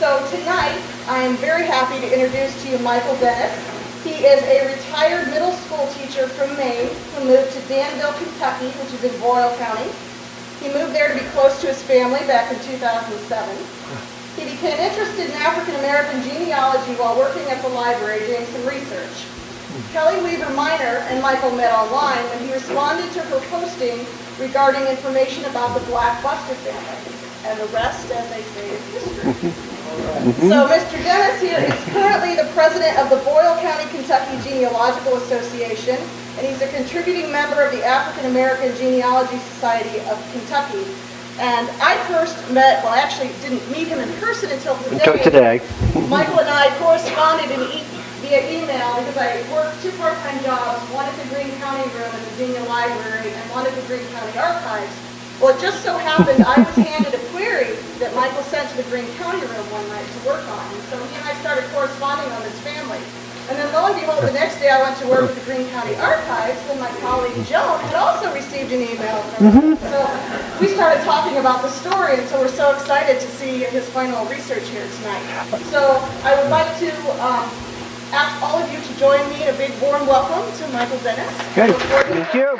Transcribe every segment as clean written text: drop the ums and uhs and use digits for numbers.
So tonight, I am very happy to introduce to you Michael Dennis. He is a retired middle school teacher from Maine who moved to Danville, Kentucky, which is in Boyle County. He moved there to be close to his family back in 2007. He became interested in African American genealogy while working at the library doing some research. Kelly Weaver Minor and Michael met online when he responded to her posting regarding information about the Black Buster family. And the rest, as they say, is history. So Mr. Dennis here is currently the president of the Boyle County, Kentucky Genealogical Association, and he's a contributing member of the African American Genealogy Society of Kentucky. And I first met, well, I actually didn't meet him in person until today. Michael and I corresponded via email because I worked 2 part-time jobs, one at the Greene County Room at the Virginia Library and one at the Greene County Archives. Well, it just so happened I was handed a query that Michael sent to the Greene County Room one night to work on. And so he and I started corresponding on his family. And then lo and behold, the next day I went to work at the Greene County Archives, and my colleague Joan had also received an email from him. So we started talking about the story, and so we're so excited to see his final research here tonight. So I would like to ask all of you to join me in a big warm welcome to Michael Dennis. Good. Thank you.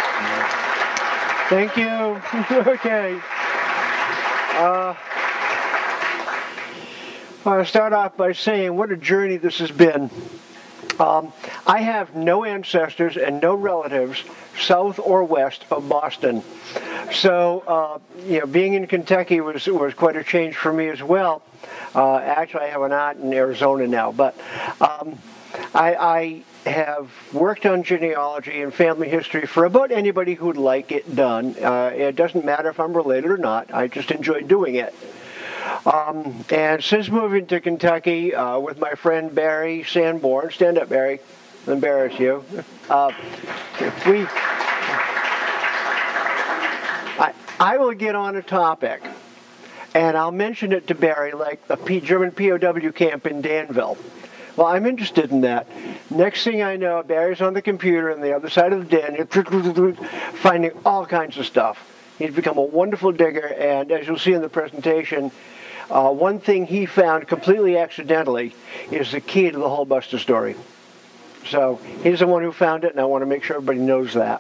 Thank you. Okay. I want to start off by saying what a journey this has been. I have no ancestors and no relatives south or west of Boston. So, being in Kentucky was quite a change for me as well. Actually, I have an aunt in Arizona now, but I have worked on genealogy and family history for about anybody who'd like it done. It doesn't matter if I'm related or not. I just enjoy doing it. And since moving to Kentucky with my friend Barry Sanborn, stand up, Barry, I'll embarrass you. I will get on a topic, and I'll mention it to Barry, like the German POW camp in Danville. Well, I'm interested in that. Next thing I know, Barry's on the computer on the other side of the den, finding all kinds of stuff. He's become a wonderful digger, and as you'll see in the presentation, one thing he found completely accidentally is the key to the whole Buster story. So he's the one who found it, and I want to make sure everybody knows that.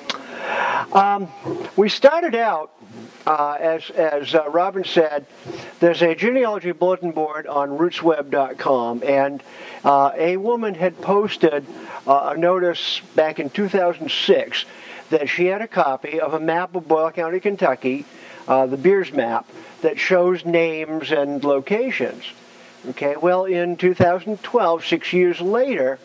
We started out, as Robin said, there's a genealogy bulletin board on rootsweb.com, and a woman had posted a notice back in 2006 that she had a copy of a map of Boyle County, Kentucky, the Beers map, that shows names and locations. Okay, well, in 2012, 6 years later,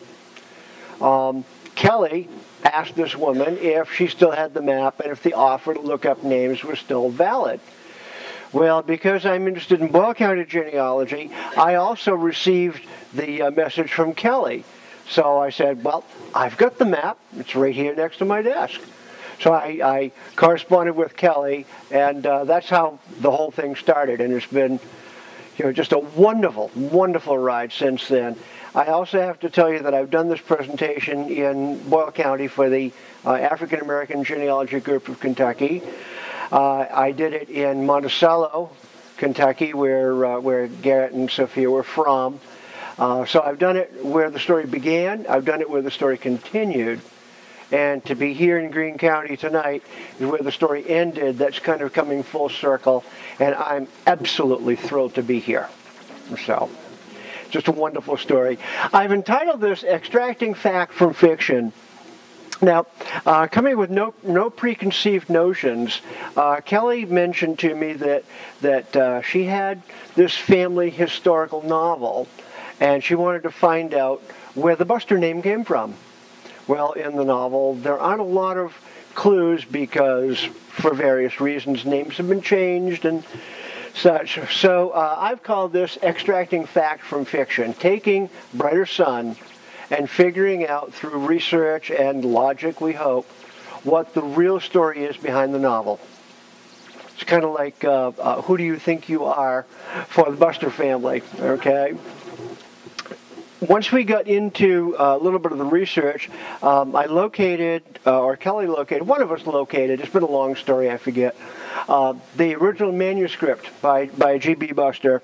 Kelly asked this woman if she still had the map and if the offer to look up names was still valid. Well, because I'm interested in Boyle County genealogy, I also received the message from Kelly. So I said, well, I've got the map. It's right here next to my desk. So I corresponded with Kelly, and that's how the whole thing started. And it's been, just a wonderful, wonderful ride since then. I also have to tell you that I've done this presentation in Boyle County for the African American Genealogy Group of Kentucky. I did it in Monticello, Kentucky, where Garrett and Sophia were from. So I've done it where the story began. I've done it where the story continued. And to be here in Greene County tonight is where the story ended. That's kind of coming full circle. And I'm absolutely thrilled to be here. So, just a wonderful story. I've entitled this Extracting Fact from Fiction. Now, coming with no preconceived notions, Kelly mentioned to me that she had this family historical novel, and she wanted to find out where the Buster name came from. Well, in the novel, there aren't a lot of clues because, for various reasons, names have been changed and such. So I've called this Extracting Fact from Fiction, taking Brighter Sun and figuring out through research and logic, we hope, what the real story is behind the novel. It's kind of like Who Do You Think You Are for the Buster family, okay? Once we got into a little bit of the research, I located, or Kelly located, one of us located, it's been a long story, I forget, the original manuscript by G.B. Buster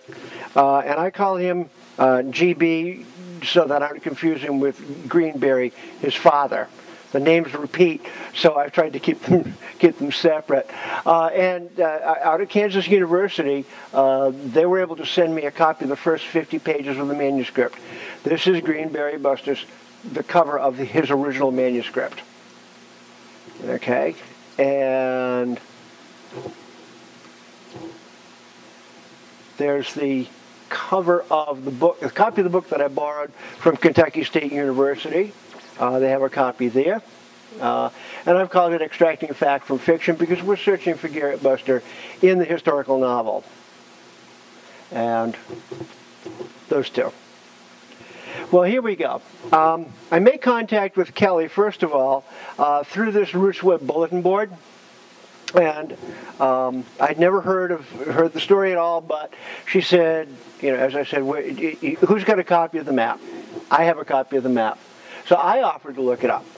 And I call him GB so that I don't confuse him with Greenberry, his father. The names repeat, so I've tried to keep them separate. And out of Kansas University, they were able to send me a copy of the first 50 pages of the manuscript. This is Greenberry Buster's, the cover of his original manuscript. Okay, and there's the cover of the book, a copy of the book that I borrowed from Kentucky State University. They have a copy there. And I've called it Extracting Fact from Fiction because we're searching for Garrett Buster in the historical novel. And those two. Well, here we go. I made contact with Kelly, first of all, through this Roots Web bulletin board. And I'd never heard the story at all, but she said, you know, as I said, who's got a copy of the map? I have a copy of the map. So I offered to look it up.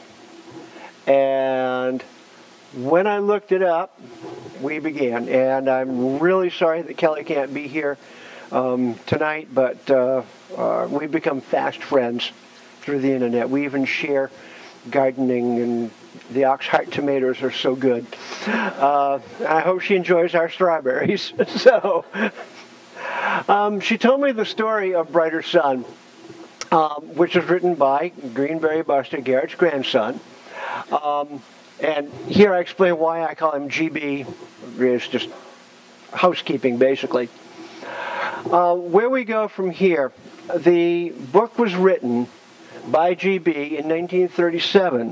And when I looked it up, we began. And I'm really sorry that Kelly can't be here tonight, but we've become fast friends through the internet. We even share gardening, and the Oxheart tomatoes are so good. I hope she enjoys our strawberries. So she told me the story of Brighter Sun, which was written by Greenberry Buster, Garrett's grandson. And here I explain why I call him GB. It's just housekeeping, basically. Where we go from here, the book was written by GB in 1937.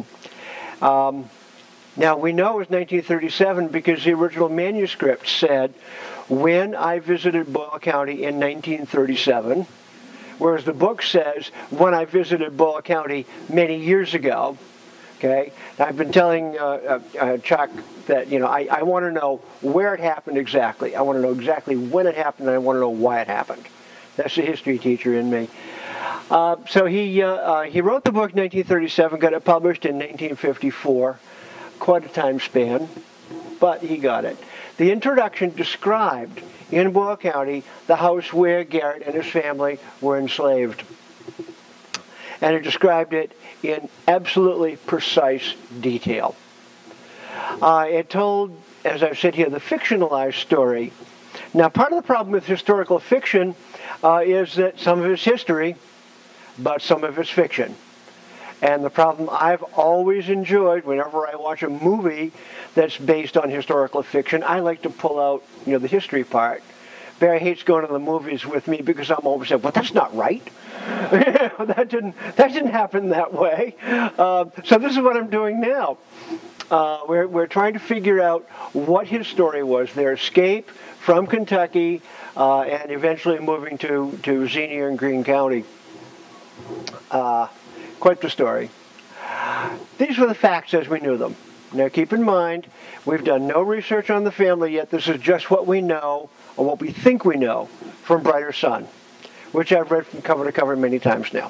Now, we know it was 1937 because the original manuscript said, when I visited Boyle County in 1937, whereas the book says, when I visited Boyle County many years ago. Okay, I've been telling Chuck that, you know, I want to know where it happened exactly. I want to know exactly when it happened, and I want to know why it happened. That's the history teacher in me. So he wrote the book in 1937, got it published in 1954. Quite a time span, but he got it. The introduction described in Boyle County the house where Garrett and his family were enslaved. And it described it in absolutely precise detail. It told, as I've said here, the fictionalized story. Now, part of the problem with historical fiction is that some of it's history, but some of it's fiction. And the problem I've always enjoyed whenever I watch a movie that's based on historical fiction, I like to pull out, you know, the history part. Barry hates going to the movies with me because I'm always saying, well, that's not right. that didn't happen that way. So this is what I'm doing now. We're trying to figure out what his story was, their escape from Kentucky, and eventually moving to Xenia and Greene County. Quite the story. These were the facts as we knew them. Now keep in mind, we've done no research on the family yet. This is just what we know, or what we think we know, from Brighter Sun, which I've read from cover to cover many times now.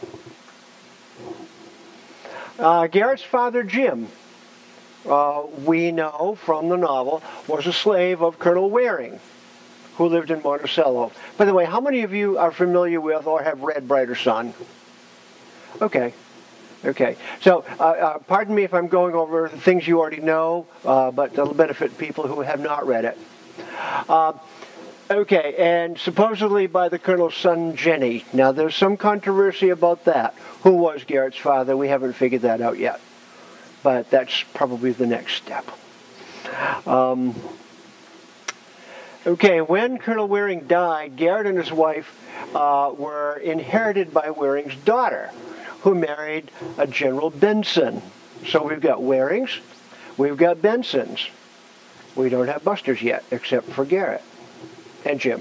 Garrett's father, Jim, we know from the novel, was a slave of Colonel Waring, who lived in Monticello. By the way, how many of you are familiar with or have read Brighter Sun? Okay. Okay. So, pardon me if I'm going over things you already know, but that'll benefit people who have not read it. Okay, and supposedly by the Colonel's son, Jenny. Now, there's some controversy about that. Who was Garrett's father? We haven't figured that out yet. But that's probably the next step. Okay, when Colonel Waring died, Garrett and his wife were inherited by Waring's daughter, who married a General Benson. So we've got Warings, we've got Bensons. We don't have Busters yet, except for Garrett and Jim.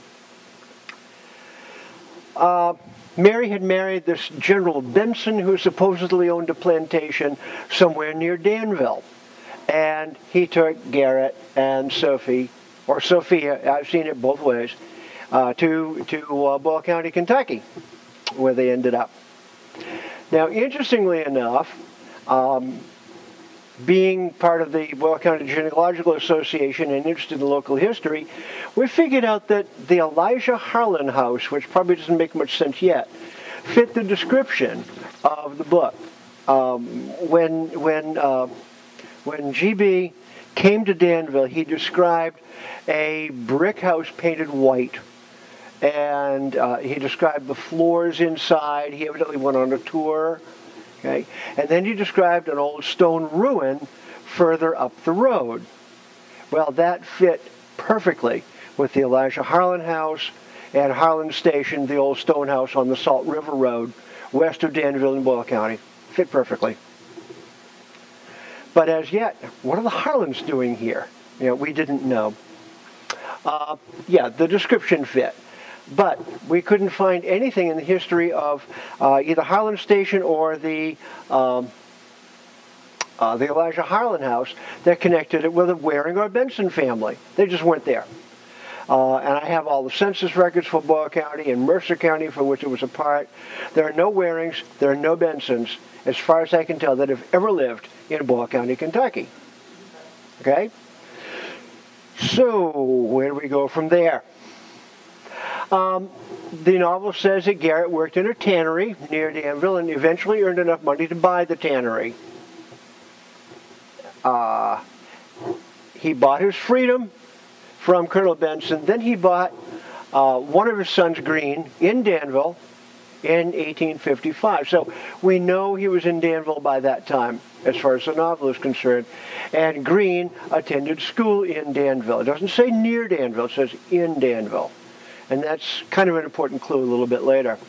Mary had married this General Benson, who supposedly owned a plantation somewhere near Danville. And he took Garrett and Sophie, or Sophia, I've seen it both ways, to Boyle County, Kentucky, where they ended up. Now, interestingly enough, being part of the Boyle County Genealogical Association and interested in local history, we figured out that the Elijah Harlan house, which probably doesn't make much sense yet, fit the description of the book. When GB came to Danville, he described a brick house painted white, and he described the floors inside. He evidently went on a tour. Okay, and then he described an old stone ruin further up the road. Well, that fit perfectly with the Elijah Harlan house and Harlan Station, the old stone house on the Salt River Road, west of Danville in Boyle County. Fit perfectly. But as yet, what are the Harlans doing here? We didn't know. Yeah, the description fit. But we couldn't find anything in the history of either Harlan Station or the Elijah Harlan house that connected it with the Waring or Benson family. They just weren't there. And I have all the census records for Boyle County and Mercer County, for which it was a part. There are no Warings, there are no Bensons, as far as I can tell, that have ever lived in Boyle County, Kentucky. Okay? So, where do we go from there? The novel says that Garrett worked in a tannery near Danville and eventually earned enough money to buy the tannery. He bought his freedom from Colonel Benson. Then he bought one of his sons, Green, in Danville in 1855. So we know he was in Danville by that time, as far as the novel is concerned. And Green attended school in Danville. It doesn't say near Danville, it says in Danville. And that's kind of an important clue a little bit later.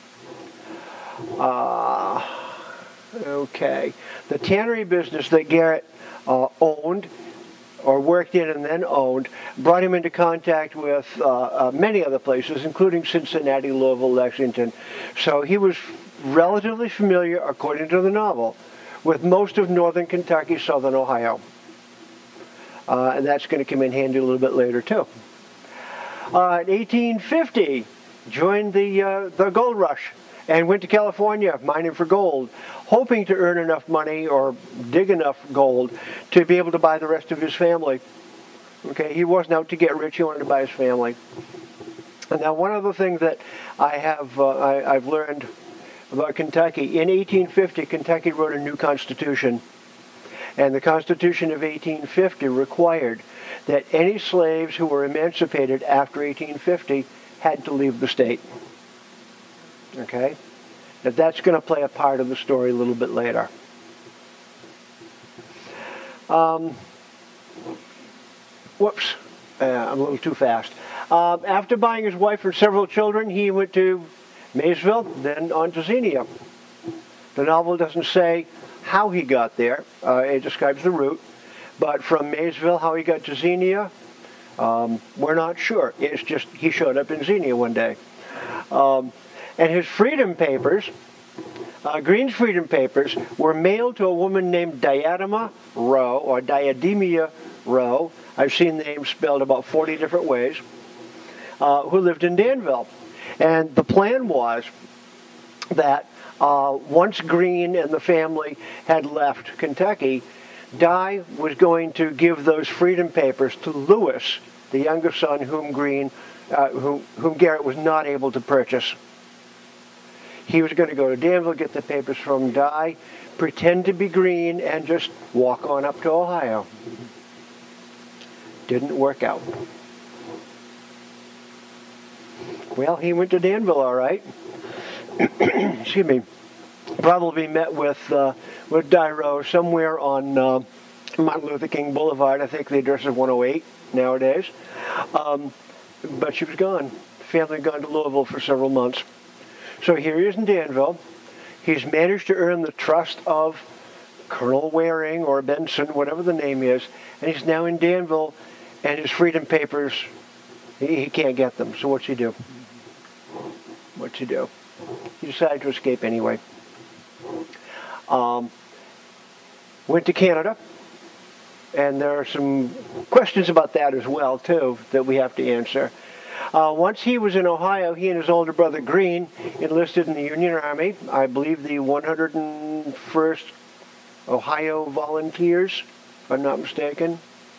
Okay. The tannery business that Garrett owned, or worked in and then owned, brought him into contact with many other places, including Cincinnati, Louisville, Lexington. So he was relatively familiar, according to the novel, with most of northern Kentucky, southern Ohio. And that's going to come in handy a little bit later, too. In 1850, joined the gold rush and went to California mining for gold, hoping to earn enough money or dig enough gold to be able to buy the rest of his family. Okay, he wasn't out to get rich, he wanted to buy his family. And now one other thing that I've learned about Kentucky, in 1850, Kentucky wrote a new constitution. And the Constitution of 1850 required that any slaves who were emancipated after 1850 had to leave the state. Okay? Now that's going to play a part of the story a little bit later. Whoops. I'm a little too fast. After buying his wife and several children, he went to Maysville, then on to Xenia. The novel doesn't say how he got there. It describes the route. But from Maysville, how he got to Xenia, we're not sure. It's just he showed up in Xenia one day. And his freedom papers, Green's freedom papers, were mailed to a woman named Diadema Rowe, or Diademia Rowe. I've seen the name spelled about 40 different ways, who lived in Danville. And the plan was that once Green and the family had left Kentucky, Di was going to give those freedom papers to Lewis, the younger son whom Garrett was not able to purchase. He was going to go to Danville, get the papers from Di, pretend to be Green, and just walk on up to Ohio. Didn't work out. Well, he went to Danville, all right. Excuse me. Probably met with Di Rowe somewhere on Martin Luther King Boulevard. I think the address is 108 nowadays. But she was gone. The family had gone to Louisville for several months. So here he is in Danville. He's managed to earn the trust of Colonel Waring or Benson, whatever the name is, and he's now in Danville, and his freedom papers, he can't get them. So what's he do? What's he do? He decided to escape anyway. Went to Canada, and there are some questions about that as well, too, that we have to answer. Once he was in Ohio, he and his older brother Green enlisted in the Union Army, I believe the 101st Ohio Volunteers, if I'm not mistaken.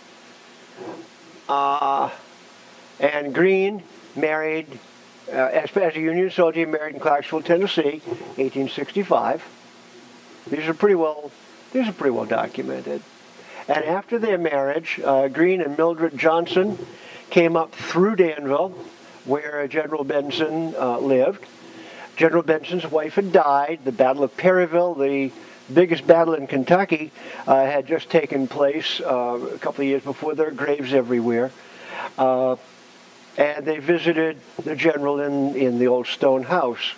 And Green married, as a Union soldier, he married in Clarksville, Tennessee, 1865. These are pretty well documented. And after their marriage, Green and Mildred Johnson came up through Danville, where General Benson lived. General Benson's wife had died. The Battle of Perryville, the biggest battle in Kentucky, had just taken place a couple of years before. There were graves everywhere. And they visited the general in the old stone house.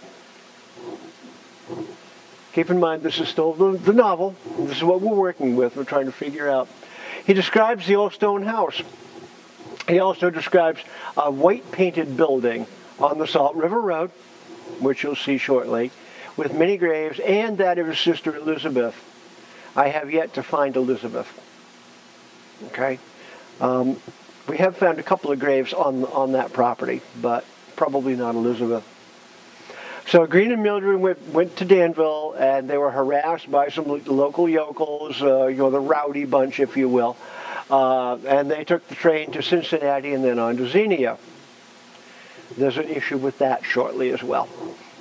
Keep in mind, this is still the novel. This is what we're working with. We're trying to figure out. He describes the old stone house. He also describes a white painted building on the Salt River Road, which you'll see shortly, with many graves, and that of his sister Elizabeth. I have yet to find Elizabeth. Okay? We have found a couple of graves on that property, but probably not Elizabeth. So Green and Mildred went to Danville, and they were harassed by some local yokels, the rowdy bunch, if you will. And they took the train to Cincinnati and then on to Xenia. There's an issue with that shortly as well.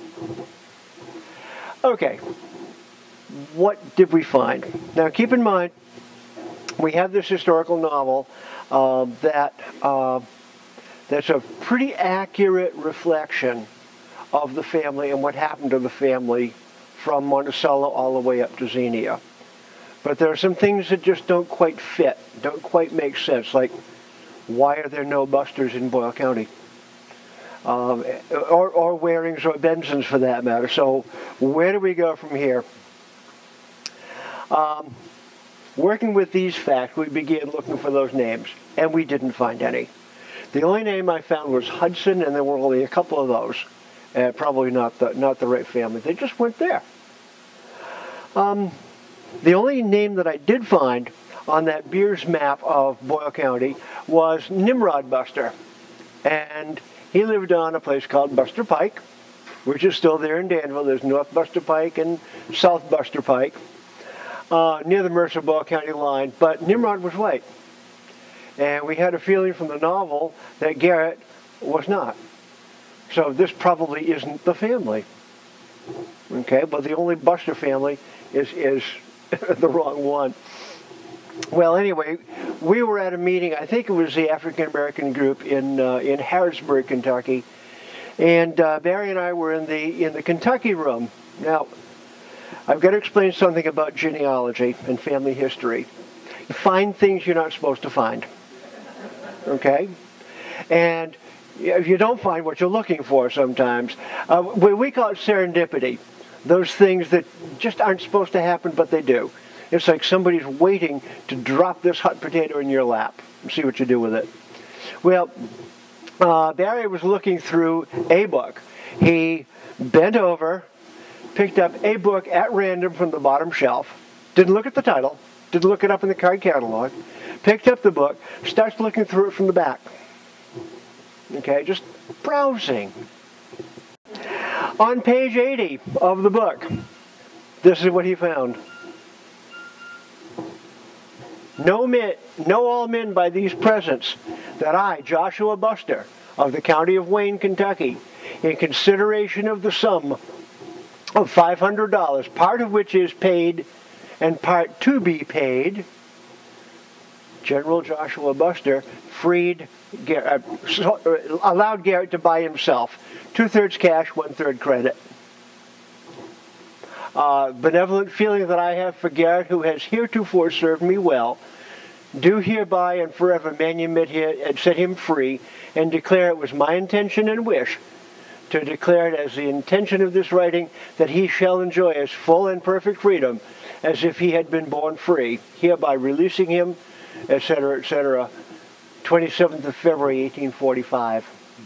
Okay, what did we find? Now keep in mind, we have this historical novel that's a pretty accurate reflection of the family and what happened to the family from Monticello all the way up to Xenia. But there are some things that just don't quite fit, don't quite make sense, like why are there no Busters in Boyle County? Or Warings or Bensons for that matter. So where do we go from here? Working with these facts, we began looking for those names, and we didn't find any. The only name I found was Hudson, and there were only a couple of those. Probably not the right family. They just weren't there. The only name that I did find on that Beers map of Boyle County was Nimrod Buster, and he lived on a place called Buster Pike, which is still there in Danville. There's North Buster Pike and South Buster Pike, near the Mercer-Boyle County line, but Nimrod was white. And we had a feeling from the novel that Garrett was not. So this probably isn't the family. Okay, but the only Buster family is the wrong one. Well, anyway, we were at a meeting. I think it was the African American group in Harrisburg, Kentucky, and Barry and I were in the Kentucky room. Now, I've got to explain something about genealogy and family history. You find things you're not supposed to find. Okay, and if you don't find what you're looking for, sometimes we call it serendipity. Those things that just aren't supposed to happen, but they do. It's like somebody's waiting to drop this hot potato in your lap and see what you do with it. Well, Barry was looking through a book. He bent over, picked up a book at random from the bottom shelf, didn't look at the title, didn't look it up in the card catalog, picked up the book, starts looking through it from the back. Okay, just browsing. On page 80 of the book, this is what he found. Know all men by these presents that I, Joshua Buster, of the county of Wayne, Kentucky, in consideration of the sum of $500, part of which is paid and part to be paid, General Joshua Buster allowed Garrett to buy himself 2/3 cash, 1/3 credit. Benevolent feeling that I have for Garrett, who has heretofore served me well, do hereby and forever manumit and set him free, and declare it was my intention and wish to declare it as the intention of this writing that he shall enjoy as full and perfect freedom as if he had been born free, hereby releasing him, etc., etc., 27th of February, 1845.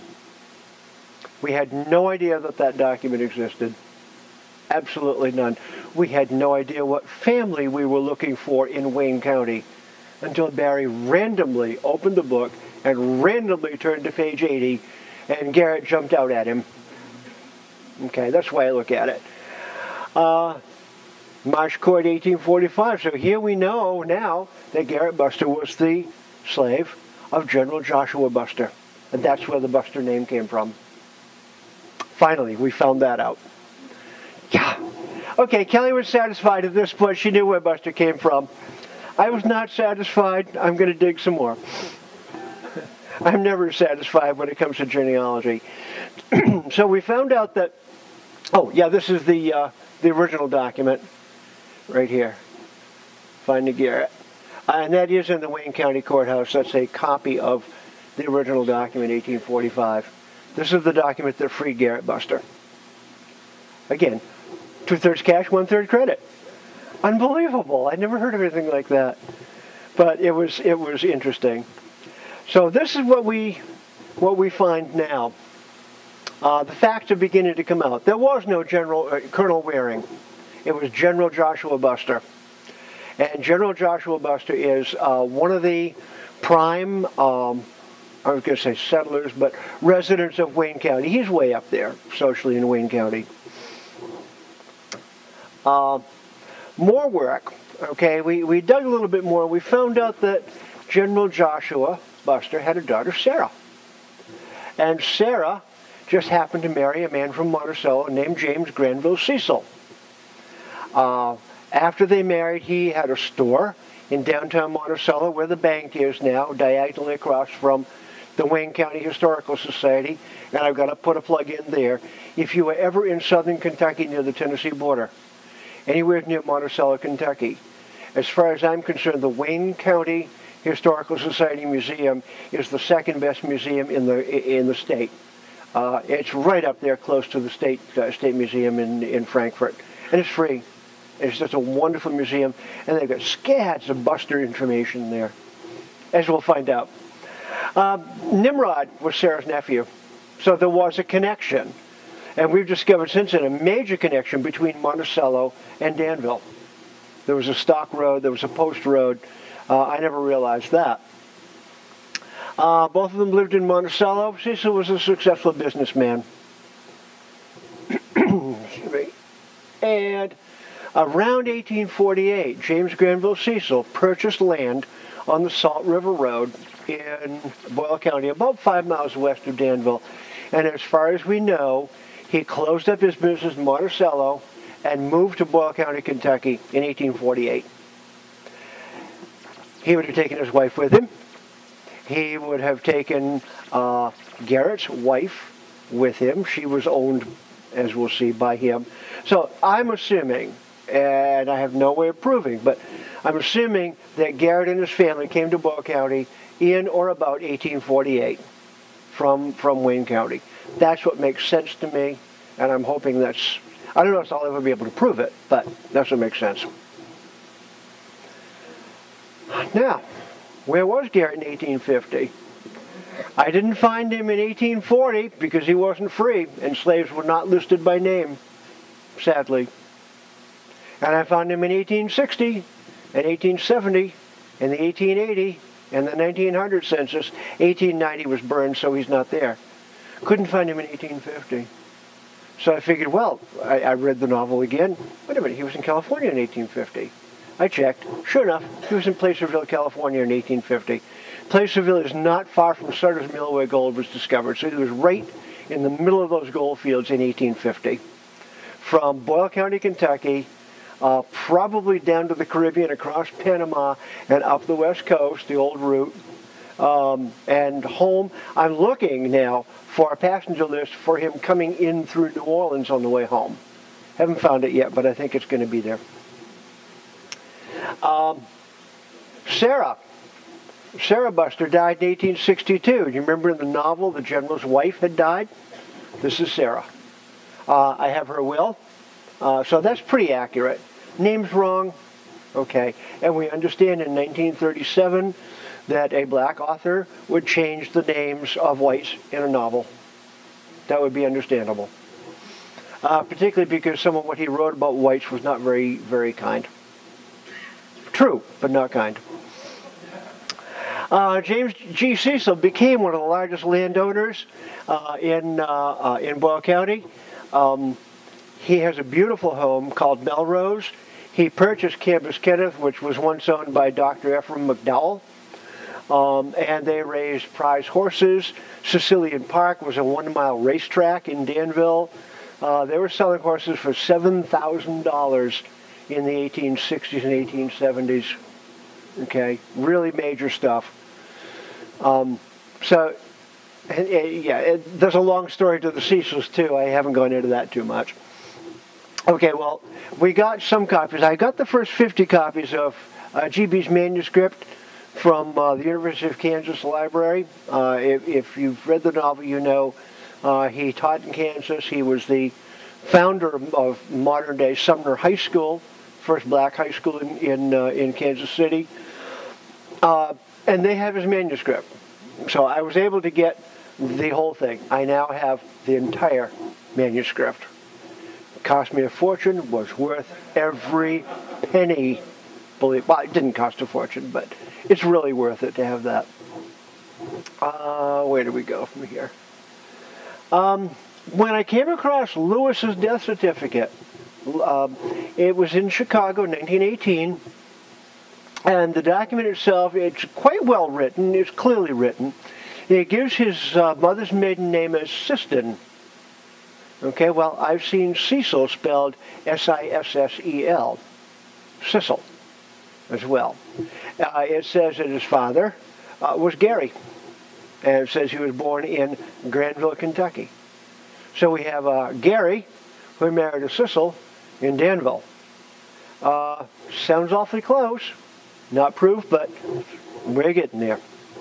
We had no idea that that document existed. Absolutely none. We had no idea what family we were looking for in Wayne County until Barry randomly opened the book and randomly turned to page 80, and Garrett jumped out at him. Okay, that's the way I look at it. March Court, 1845. So here we know now that Garrett Buster was the slave of General Joshua Buster. And that's where the Buster name came from. Finally, we found that out. Yeah. Okay, Kelly was satisfied at this point. She knew where Buster came from. I was not satisfied. I'm going to dig some more. I'm never satisfied when it comes to genealogy. So we found out that, oh yeah, this is the original document right here. Finding Garrett. And that is in the Wayne County Courthouse. That's a copy of the original document, 1845. This is the document that freed Garrett Buster. Again, 2/3 cash, 1/3 credit. Unbelievable. I never heard of anything like that. But it was interesting. So this is what we find now. The facts are beginning to come out. There was no Colonel Waring. It was General Joshua Buster. And General Joshua Buster is one of the prime, I was going to say settlers, but residents of Wayne County. He's way up there socially in Wayne County. More work. Okay, we dug a little bit more. We found out that General Joshua Buster had a daughter, Sarah. And Sarah just happened to marry a man from Monticello named James Granville Cecil. After they married, he had a store in downtown Monticello where the bank is now, diagonally across from the Wayne County Historical Society. And I've got to put a plug in there. If you were ever in southern Kentucky near the Tennessee border, anywhere near Monticello, Kentucky, as far as I'm concerned, the Wayne County Historical Society Museum is the second best museum in the state. It's right up there close to the state museum in Frankfort. And it's free. It's just a wonderful museum. And they've got scads of Buster information there, as we'll find out. Nimrod was Sarah's nephew. So there was a connection. And we've discovered since then a major connection between Monticello and Danville. There was a stock road, there was a post road. I never realized that. Both of them lived in Monticello. Cecil was a successful businessman. And around 1848, James Granville Cecil purchased land on the Salt River Road in Boyle County, about 5 miles west of Danville. And as far as we know, he closed up his business in Monticello and moved to Boyle County, Kentucky in 1848. He would have taken his wife with him. He would have taken Garrett's wife with him. She was owned, as we'll see, by him. So I'm assuming, and I have no way of proving, but I'm assuming that Garrett and his family came to Boyle County in or about 1848 from Wayne County. That's what makes sense to me, and I'm hoping that's, I don't know if I'll ever be able to prove it, but that's what makes sense. Now, where was Garrett in 1850? I didn't find him in 1840 because he wasn't free and slaves were not listed by name, sadly. And I found him in 1860 and 1870 and the 1880 and the 1900 census. 1890 was burned, so he's not there. Couldn't find him in 1850. So I figured, well, I read the novel again. Wait a minute, he was in California in 1850. I checked. Sure enough, he was in Placerville, California in 1850. Placerville is not far from Sutter's Mill where gold was discovered. So he was right in the middle of those gold fields in 1850. From Boyle County, Kentucky, probably down to the Caribbean, across Panama, and up the West Coast, the old route, and home. I'm looking now for a passenger list for him coming in through New Orleans on the way home. Haven't found it yet, but I think it's going to be there. Sarah Buster died in 1862. Do you remember in the novel the general's wife had died? This is Sarah. I have her will. So that's pretty accurate. Name's wrong. Okay. And we understand in 1937 that a black author would change the names of whites in a novel. That would be understandable. Particularly because some of what he wrote about whites was not very, very kind. True, but not kind. James G. Cecil became one of the largest landowners in Boyle County. He has a beautiful home called Melrose. He purchased Campus Kenneth, which was once owned by Dr. Ephraim McDowell, and they raised prize horses. Sicilian Park was a 1-mile racetrack in Danville. They were selling horses for $7,000 in the 1860s and 1870s. Okay, really major stuff. There's a long story to the Cecils too. I haven't gone into that too much. Okay, well, we got some copies. I got the first 50 copies of GB's manuscript from the University of Kansas Library. If you've read the novel, you know he taught in Kansas. He was the founder of modern-day Sumner High School, first black high school in Kansas City. And they have his manuscript. So I was able to get the whole thing. I now have the entire manuscript. It cost me a fortune, was worth every penny. Well, it didn't cost a fortune, but it's really worth it to have that. Where do we go from here? When I came across Lewis's death certificate, it was in Chicago, 1918, and the document itself, it's quite well written, it's clearly written. It gives his mother's maiden name as Siston. Okay, well, I've seen Cecil spelled S-I-S-S-E-L, Cecil, as well. It says that his father was Gary, and it says he was born in Granville, Kentucky. So we have Gary, who married a Cecil in Danville. Sounds awfully close. Not proof, but we're getting there.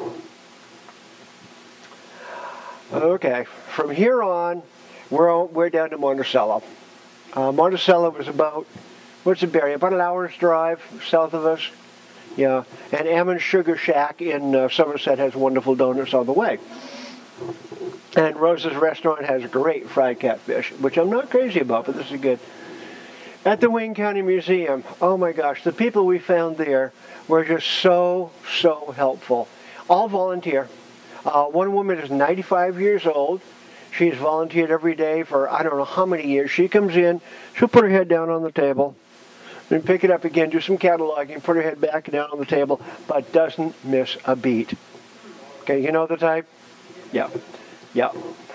Okay, from here on, we're down to Monticello. Monticello was about, what's it, Barry? About an hour's drive south of us. Yeah, and Ammon's Sugar Shack in Somerset has wonderful donuts on the way. And Rose's Restaurant has great fried catfish, which I'm not crazy about, but this is good. At the Wayne County Museum, oh my gosh, the people we found there were just so helpful. All volunteer. One woman is 95 years old. She's volunteered every day for I don't know how many years. She comes in, she'll put her head down on the table, then pick it up again, do some cataloging, put her head back down on the table, but doesn't miss a beat. Okay, you know the type? Yeah. Yeah.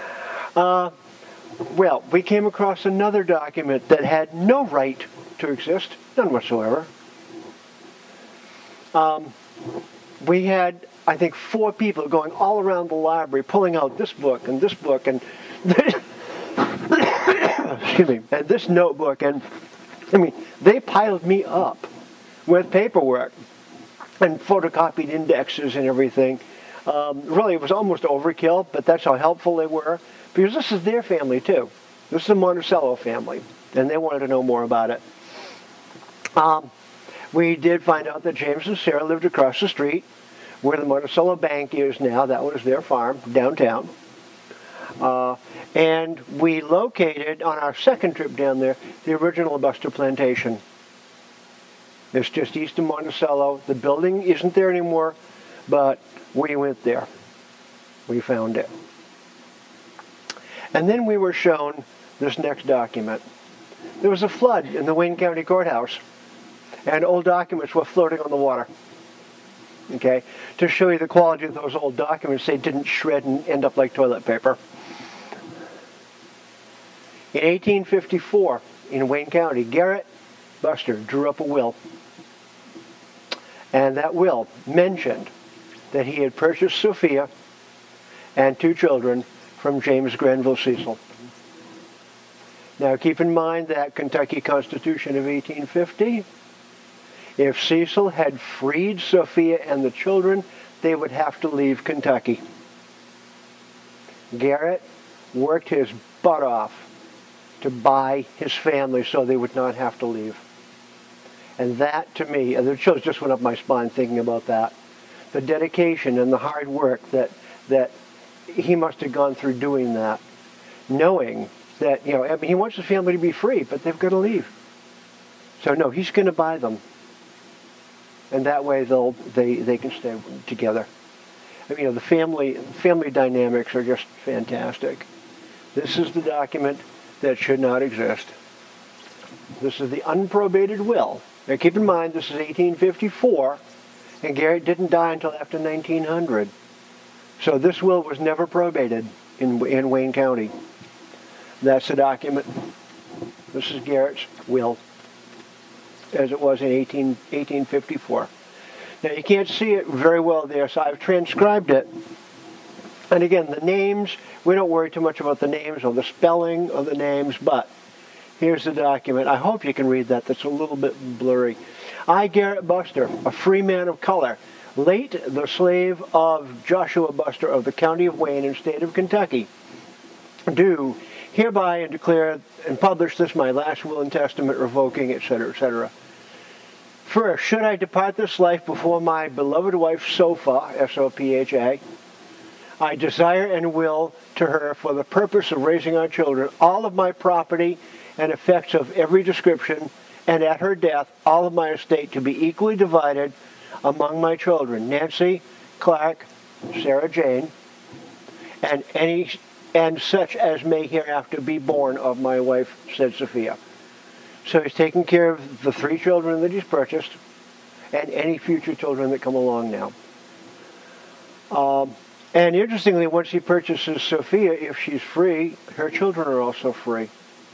Well, we came across another document that had no right to exist, none whatsoever. We had, I think, 4 people going all around the library, pulling out this book and this excuse me, and this notebook, and I mean, they piled me up with paperwork and photocopied indexes and everything. Really, it was almost overkill, but that's how helpful they were, because this is their family, too. This is the Monticello family, and they wanted to know more about it. We did find out that James and Sarah lived across the street, where the Monticello Bank is now. That was their farm, downtown. And we located, on our second trip down there, the original Buster Plantation. It's just east of Monticello. The building isn't there anymore, but we went there. We found it. And then we were shown this next document. There was a flood in the Wayne County Courthouse, and old documents were floating on the water. Okay? To show you the quality of those old documents, they didn't shred and end up like toilet paper. In 1854, in Wayne County, Garrett Buster drew up a will. And that will mentioned that he had purchased Sophia and 2 children from James Granville Cecil. Now keep in mind that Kentucky Constitution of 1850, if Cecil had freed Sophia and the children, they would have to leave Kentucky. Garrett worked his butt off to buy his family so they would not have to leave. And that, to me, the chills just went up my spine thinking about that. The dedication and the hard work that he must have gone through doing that, knowing that, I mean, he wants his family to be free, but they've got to leave. So no, he's going to buy them. And that way they can stay together. I mean, the family dynamics are just fantastic. This is the document that should not exist. This is the unprobated will. Now keep in mind this is 1854, and Garrett didn't die until after 1900. So this will was never probated in Wayne County. That's the document. This is Garrett's will, as it was in 1854. Now you can't see it very well there, so I've transcribed it. And again, the names, we don't worry too much about the names or the spelling of the names, but here's the document. I hope you can read that. That's a little bit blurry. I, Garrett Buster, a free man of color, late the slave of Joshua Buster of the county of Wayne and state of Kentucky, do hereby and declare and publish this my last will and testament revoking, etc., etc. First, should I depart this life before my beloved wife Sopha, S-O-P-H-A, I desire and will to her for the purpose of raising our children all of my property and effects of every description, and at her death all of my estate to be equally divided among my children, Nancy, Clark, Sarah Jane, and such as may hereafter be born of my wife, said Sophia. So he's taking care of the 3 children that he's purchased and any future children that come along now. And interestingly, once he purchases Sophia, if she's free, her children are also free.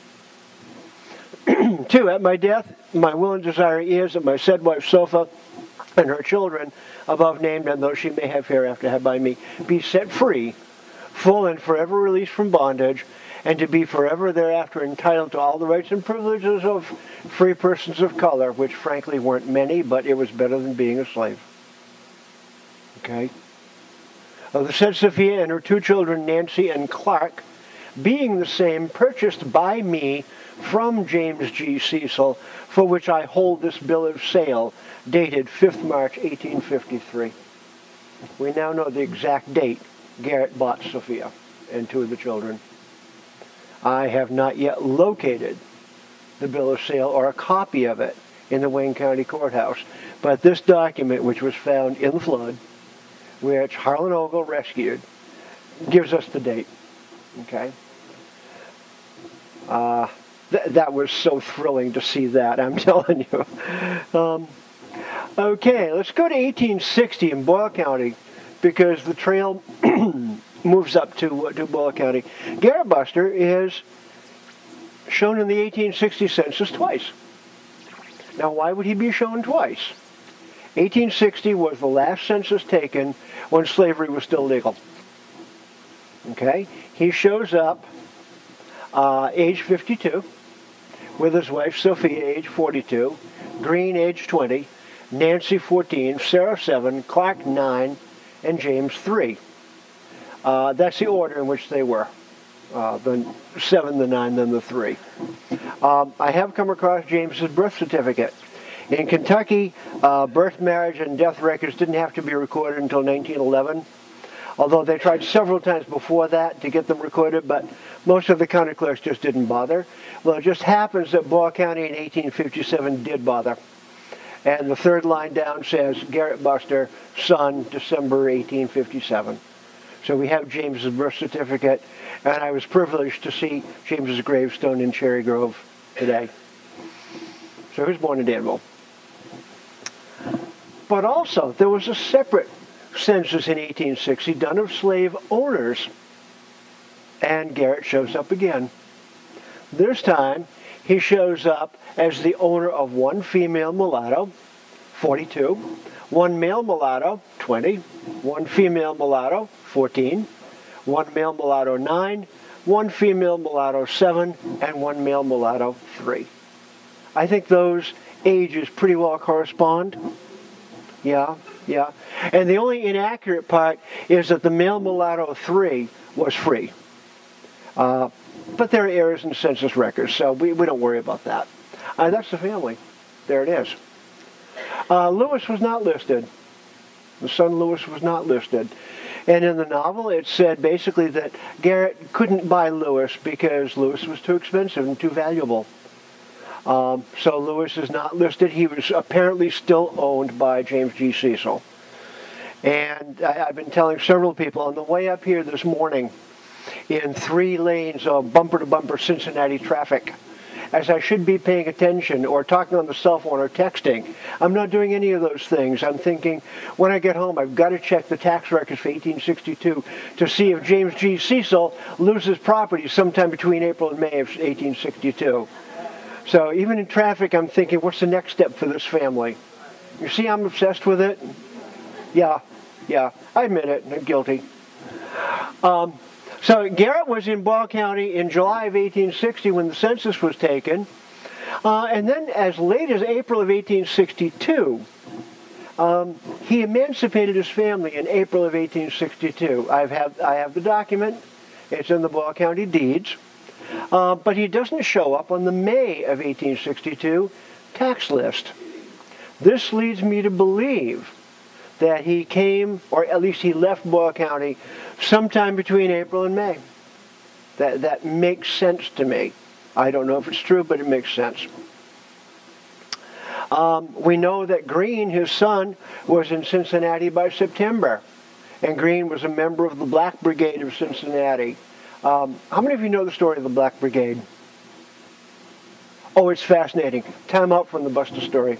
2, at my death, my will and desire is that my said wife Sopha and her children, above named, and those she may have hereafter had by me, be set free, full and forever released from bondage, and to be forever thereafter entitled to all the rights and privileges of free persons of color, which frankly weren't many, but it was better than being a slave. Okay? Of the said Sophia and her 2 children, Nancy and Clark, being the same, purchased by me from James G. Cecil, for which I hold this bill of sale, dated 5th March, 1853. We now know the exact date Garrett bought Sophia and 2 of the children. I have not yet located the bill of sale or a copy of it in the Wayne County Courthouse, but this document, which was found in the flood, which Harlan Ogle rescued, gives us the date. Okay? That was so thrilling to see that, I'm telling you. Okay, let's go to 1860 in Boyle County, because the trail moves up to Boyle County. Garrett Buster is shown in the 1860 census twice. Now, why would he be shown twice? 1860 was the last census taken when slavery was still legal. Okay? He shows up age 52, with his wife Sophia, age 42, Green, age 20, Nancy, 14, Sarah, 7, Clark, 9, and James, 3. That's the order in which they were. The 7, the 9, then the 3. I have come across James's birth certificate. In Kentucky, birth, marriage, and death records didn't have to be recorded until 1911, although they tried several times before that to get them recorded, but most of the county clerks just didn't bother. Well, it just happens that Boyle County in 1857 did bother. And the 3rd line down says, Garrett Buster, son, December 1857. So we have James's birth certificate, and I was privileged to see James's gravestone in Cherry Grove today. So he was born in Danville. But also, there was a separate census in 1860 done of slave owners. And Garrett shows up again. This time, he shows up as the owner of 1 female mulatto, 42, 1 male mulatto, 20, 1 female mulatto, 14, 1 male mulatto, 9, 1 female mulatto, 7, and 1 male mulatto, 3. I think those ages pretty well correspond. Yeah. And the only inaccurate part is that the male mulatto 3 was free. But there are errors in census records, so we don't worry about that. That's the family. There it is. Lewis was not listed. The son Lewis was not listed. And in the novel, it said basically that Garrett couldn't buy Lewis because Lewis was too expensive and too valuable. So Lewis is not listed. He was apparently still owned by James G. Cecil. And I've been telling several people on the way up here this morning, in 3 lanes of bumper-to-bumper Cincinnati traffic, as I should be paying attention or talking on the cell phone or texting. I'm not doing any of those things. I'm thinking, when I get home, I've got to check the tax records for 1862 to see if James G. Cecil loses property sometime between April and May of 1862. So even in traffic, I'm thinking, what's the next step for this family? You see I'm obsessed with it? Yeah, I admit it. I'm guilty. So Garrett was in Boyle County in July of 1860 when the census was taken. And then as late as April of 1862, he emancipated his family in April of 1862. I have the document. It's in the Boyle County deeds. But he doesn't show up on the May of 1862 tax list. This leads me to believe that he came, or at least he left Boyle County sometime between April and May. That makes sense to me. I don't know if it's true, but it makes sense. We know that Green, his son, was in Cincinnati by September. And Green was a member of the Black Brigade of Cincinnati. How many of you know the story of the Black Brigade? Oh, it's fascinating. Time out from the Buster story.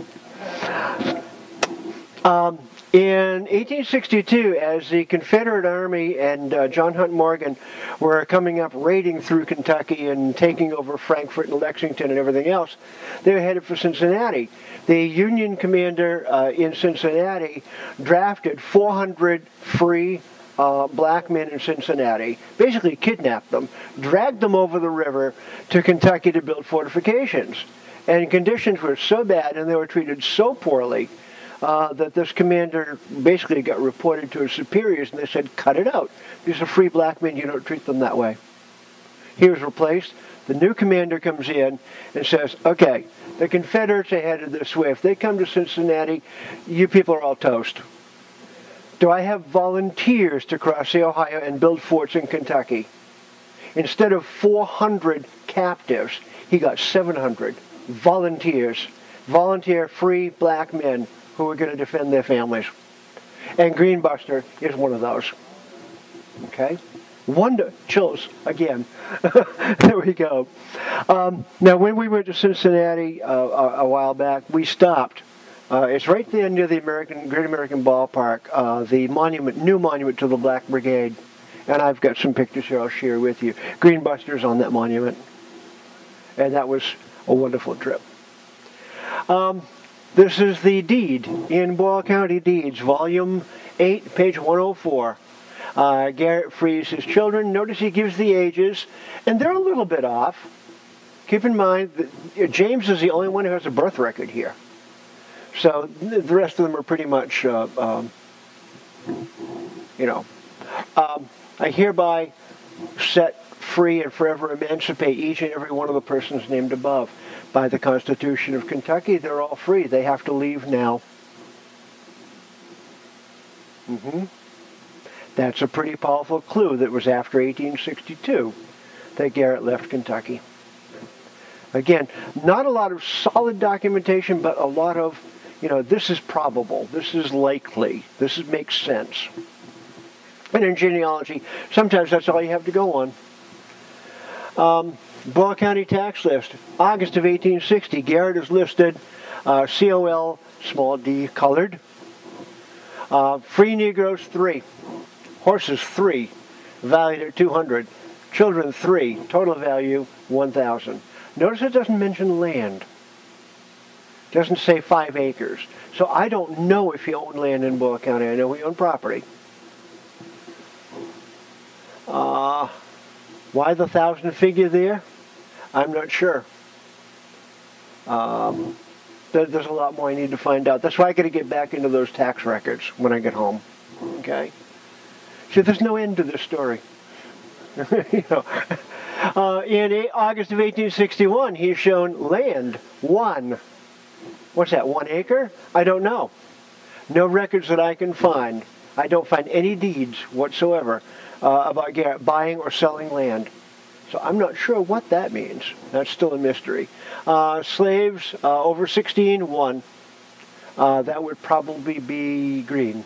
In 1862, as the Confederate Army and John Hunt Morgan were coming up, raiding through Kentucky and taking over Frankfort and Lexington and everything else, they were headed for Cincinnati. The Union commander in Cincinnati drafted 400 free black men in Cincinnati, basically kidnapped them, dragged them over the river to Kentucky to build fortifications. And conditions were so bad and they were treated so poorly that this commander basically got reported to his superiors, and they said, cut it out. These are free black men. You don't treat them that way. He was replaced. The new commander comes in and says, okay, the Confederates are headed this way. If they come to Cincinnati, you people are all toast. Do I have volunteers to cross the Ohio and build forts in Kentucky? Instead of 400 captives, he got 700 volunteers, volunteer free black men who were going to defend their families. And Greenbuster is one of those. Okay? Wonder, chills, again. There we go. Now, when we went to Cincinnati a while back, we stopped. It's right there near the Great American Ballpark, the new monument to the Black Brigade. And I've got some pictures here I'll share with you. Greenbuster's on that monument. And that was a wonderful trip. This is the deed in Boyle County Deeds, Volume 8, page 104. Garrett frees his children. Notice he gives the ages, and they're a little bit off. Keep in mind that James is the only one who has a birth record here. So the rest of them are pretty much, I hereby set free and forever emancipate each and every one of the persons named above. By the Constitution of Kentucky, they're all free. They have to leave now. That's a pretty powerful clue that was after 1862 that Garrett left Kentucky. Again, not a lot of solid documentation, but a lot of, this is probable, this is likely, makes sense. And in genealogy, sometimes that's all you have to go on. Boyle County tax list, August of 1860. Garrett is listed, COL, small d, colored. Free Negroes, 3. Horses, 3, valued at $200. Children, 3, total value, $1,000. Notice it doesn't mention land. It doesn't say 5 acres. So I don't know if he owned land in Boyle County. I know he owned property. Why the 1,000 figure there? I'm not sure. There's a lot more I need to find out. That's why I got to get back into those tax records when I get home. Okay? See, there's no end to this story. In August of 1861, he's shown land, 1. What's that, 1 acre? I don't know. No records that I can find. I don't find any deeds whatsoever about Garrett buying or selling land. So I'm not sure what that means. That's still a mystery. Slaves over 16, 1. That would probably be Green.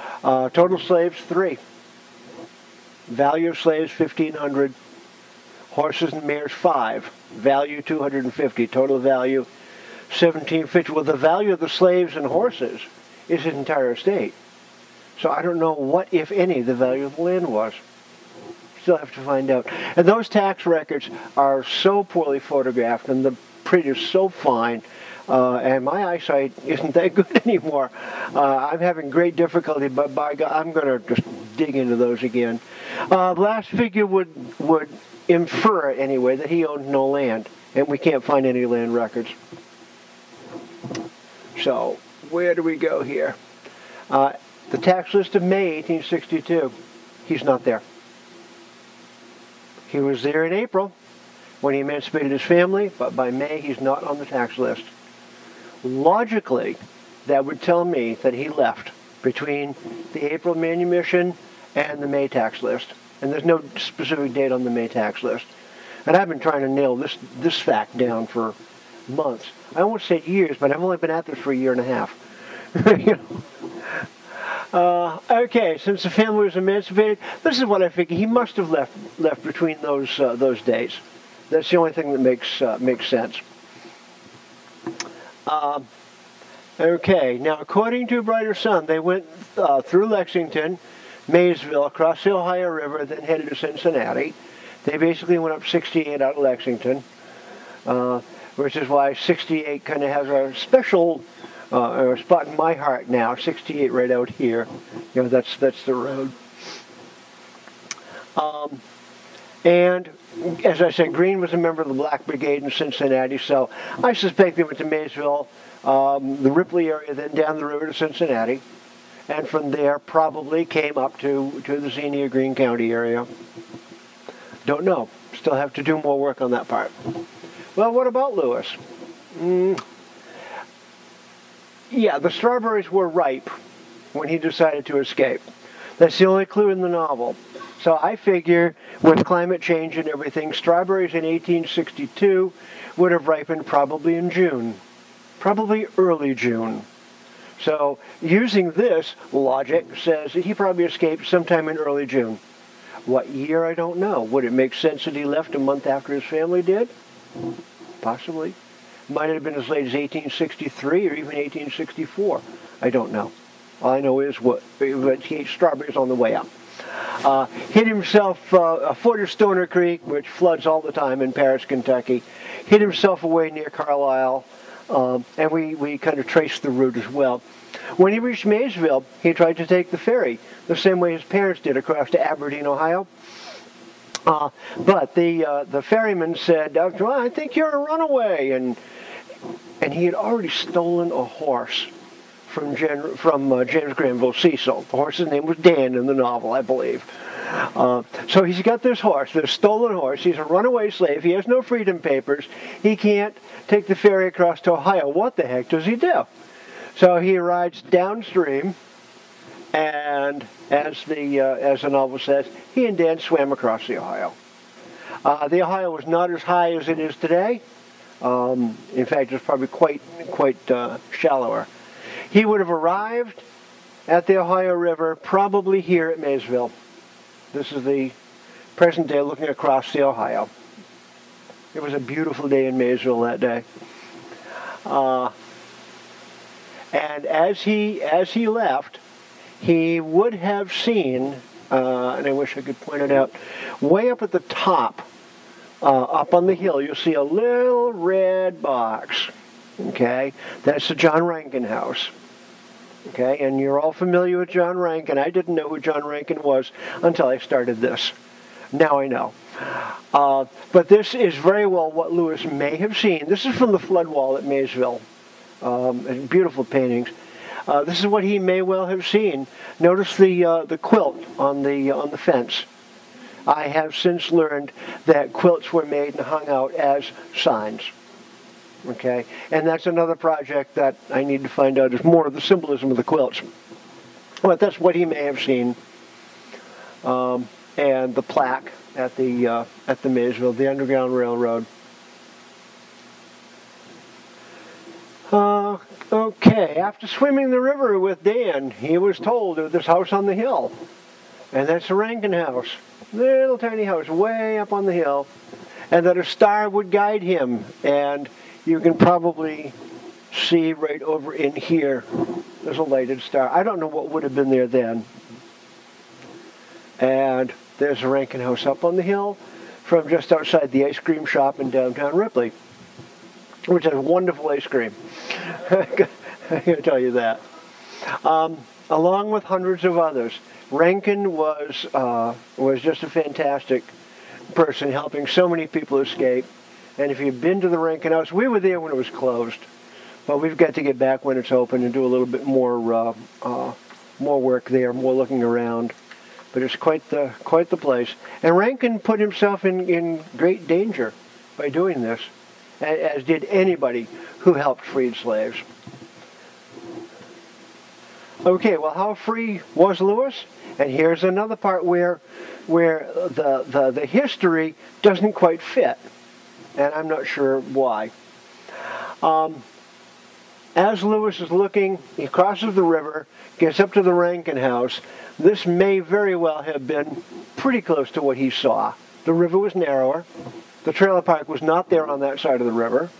Total slaves, 3. Value of slaves, $1,500. Horses and mares 5. Value 250. Total value 1750. Well, the value of the slaves and horses is his entire estate. So I don't know what, if any, the value of the land was. Still have to find out. And those tax records are so poorly photographed, and the print is so fine, and my eyesight isn't that good anymore. I'm having great difficulty, but by God, I'm going to just dig into those again. Last figure would infer, anyway, that he owned no land, and we can't find any land records. So, where do we go here? The tax list of May 1862. He's not there. He was there in April when he emancipated his family, but by May he's not on the tax list. Logically, that would tell me that he left between the April manumission and the May tax list. And there's no specific date on the May tax list. And I've been trying to nail this fact down for months. I won't say years, but I've only been at this for a year and a half. You know? Okay, since the family was emancipated, this is what I figure. He must have left between those dates. That's the only thing that makes sense. Okay, now according to Brighter Sun, they went through Lexington, Maysville, across the Ohio River, then headed to Cincinnati. They basically went up 68 out of Lexington, which is why 68 kind of has a special spot in my heart now. 68 right out here. You know, that's the road. And as I said, Greene was a member of the Black Brigade in Cincinnati, so I suspect they went to Maysville, the Ripley area, then down the river to Cincinnati, and from there probably came up to the Xenia, Greene County area. Don't know. Still have to do more work on that part. Well, what about Lewis? Yeah, the strawberries were ripe when he decided to escape. That's the only clue in the novel. So I figure with climate change and everything, strawberries in 1862 would have ripened probably in June, probably early June. So using this logic says that he probably escaped sometime in early June. What year, I don't know. Would it make sense that he left a month after his family did? Possibly. Might have been as late as 1863 or even 1864. I don't know. All I know is he ate strawberries on the way up. Hid himself a foot of Stoner Creek, which floods all the time in Paris, Kentucky. Hid himself away near Carlisle, and we kind of traced the route as well. When he reached Maysville, he tried to take the ferry, the same way his parents did across to Aberdeen, Ohio. But the ferryman said, well, I think you're a runaway, and he had already stolen a horse from James Granville Cecil. The horse's name was Dan in the novel, I believe. So he's got this horse, this stolen horse. He's a runaway slave. He has no freedom papers. He can't take the ferry across to Ohio. What the heck does he do? So he rides downstream, and as the novel says, he and Dan swam across the Ohio. The Ohio was not as high as it is today. In fact, it's probably quite shallower. He would have arrived at the Ohio River probably here at Maysville. This is the present day looking across the Ohio. It was a beautiful day in Maysville that day. And as he left, he would have seen, and I wish I could point it out, way up at the top, up on the hill, you'll see a little red box. Okay, that's the John Rankin house. Okay, and you're all familiar with John Rankin. I didn't know who John Rankin was until I started this. Now I know. But this is very well what Lewis may have seen. This is from the flood wall at Maysville. Beautiful paintings. This is what he may well have seen. Notice the quilt on the fence. I have since learned that quilts were made and hung out as signs. Okay, and that's another project that I need to find out is more of the symbolism of the quilts. But that's what he may have seen. And the plaque at the Maysville, the Underground Railroad. Okay, after swimming the river with Dan, he was told of this house on the hill. And that's the Rankin house. Little tiny house way up on the hill. and that a star would guide him. And you can probably see right over in here, there's a lighted star. I don't know what would have been there then. And there's the Rankin house up on the hill from just outside the ice cream shop in downtown Ripley, which has wonderful ice cream. I can tell you that. Along with hundreds of others, Rankin was just a fantastic person, helping so many people escape. And if you've been to the Rankin house, we were there when it was closed, but we've got to get back when it's open and do a little bit more work there, more looking around. But it's quite the place. And Rankin put himself in great danger by doing this, as did anybody who helped freed slaves. Okay, well, how free was Lewis? And here's another part where the history doesn't quite fit, and I'm not sure why. As Lewis is looking, he crosses the river, gets up to the Rankin house. This may very well have been pretty close to what he saw. The river was narrower. The trailer park was not there on that side of the river.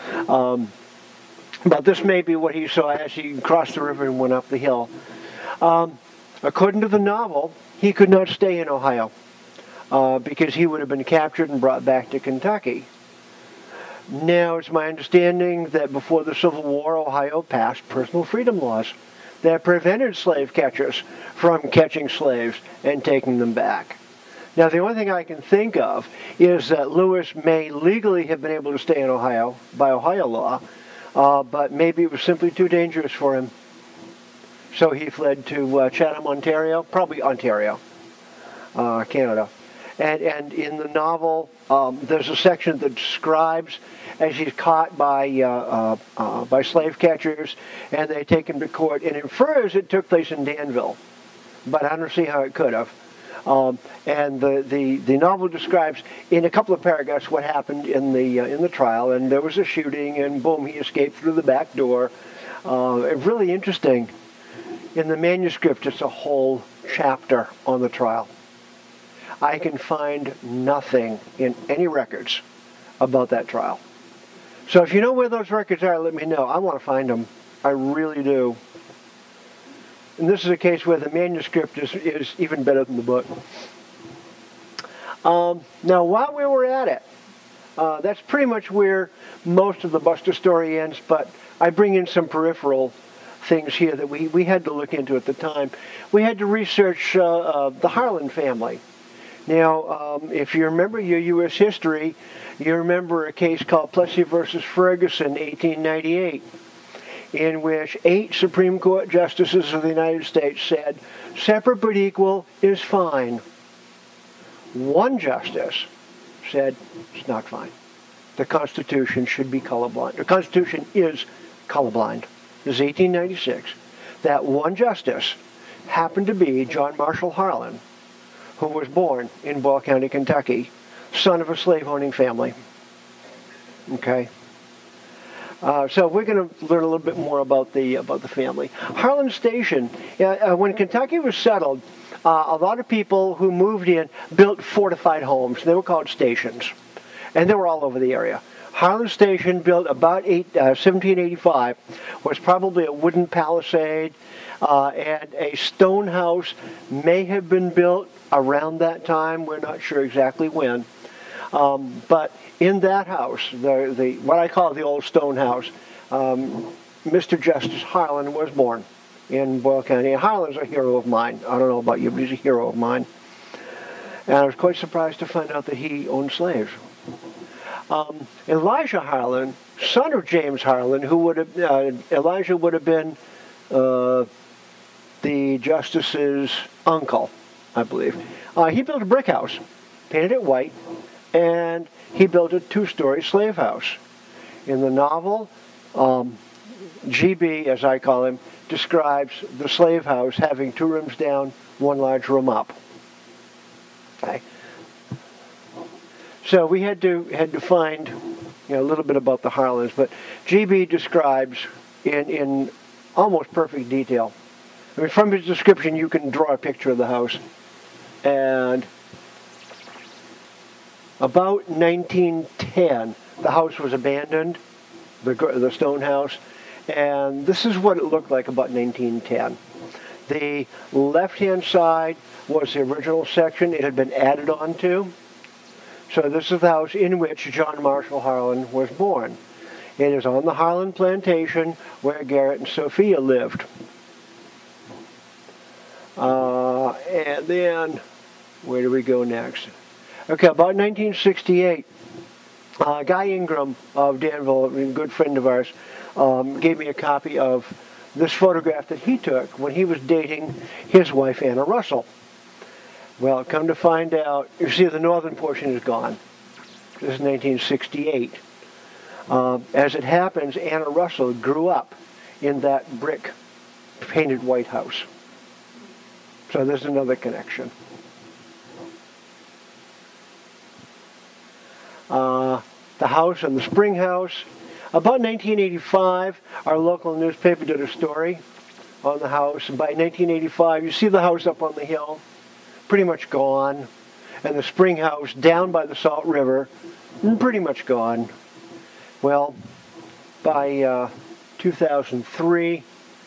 But this may be what he saw as he crossed the river and went up the hill. According to the novel, he could not stay in Ohio because he would have been captured and brought back to Kentucky. Now, it's my understanding that before the Civil War, Ohio passed personal freedom laws that prevented slave catchers from catching slaves and taking them back. Now, the only thing I can think of is that Lewis may legally have been able to stay in Ohio by Ohio law, but maybe it was simply too dangerous for him. So he fled to Chatham, Ontario, probably Ontario, Canada. And in the novel, there's a section that describes as he's caught by slave catchers, and they take him to court, and infers it took place in Danville, but I don't see how it could have. And the novel describes in a couple of paragraphs what happened in the trial, and there was a shooting, and boom, he escaped through the back door. Really interesting. In the manuscript, it's a whole chapter on the trial. I can find nothing in any records about that trial. So if you know where those records are, let me know. I want to find them. I really do. And this is a case where the manuscript is even better than the book. Now, while we were at it, that's pretty much where most of the Buster story ends, but I bring in some peripheral things here that we had to look into at the time. We had to research the Harlan family. Now, if you remember your U.S. history, you remember a case called Plessy versus Ferguson, 1898, in which 8 Supreme Court justices of the United States said, separate but equal is fine. One justice said, it's not fine. The Constitution should be colorblind. The Constitution is colorblind. This is 1896. That one justice happened to be John Marshall Harlan, who was born in Boyle County, Kentucky, son of a slave-owning family. Okay? So we're going to learn a little bit more about the family. Harlan Station, when Kentucky was settled, a lot of people who moved in built fortified homes. They were called stations, and they were all over the area. Harlan Station, built about 1785, was probably a wooden palisade, and a stone house may have been built around that time. We're not sure exactly when. But in that house, what I call the old stone house, Mr. Justice Harlan was born in Boyle County. And Harlan's a hero of mine. I don't know about you, but he's a hero of mine. And I was quite surprised to find out that he owned slaves. Elijah Harlan, son of James Harlan, who would have, Elijah would have been the justice's uncle, I believe. He built a brick house, painted it white, and he built a 2-story slave house. In the novel, GB, as I call him, describes the slave house having 2 rooms down, 1 large room up. Okay. So we had to find a little bit about the Harlans, but GB describes in almost perfect detail. I mean, from his description, you can draw a picture of the house, and About 1910, the house was abandoned, the stone house, and this is what it looked like about 1910. The left-hand side was the original section. It had been added on to. So this is the house in which John Marshall Harlan was born. It is on the Harlan plantation where Garrett and Sophia lived. And then, where do we go next? Okay, about 1968, Guy Ingram of Danville, a good friend of ours, gave me a copy of this photograph that he took when he was dating his wife, Anna Russell. Well, come to find out, you see the northern portion is gone. This is 1968. As it happens, Anna Russell grew up in that brick painted white house. So there's another connection. The house and the spring house. About 1985, our local newspaper did a story on the house. And by 1985, you see the house up on the hill, pretty much gone. And the spring house down by the Salt River, pretty much gone. Well, by 2003,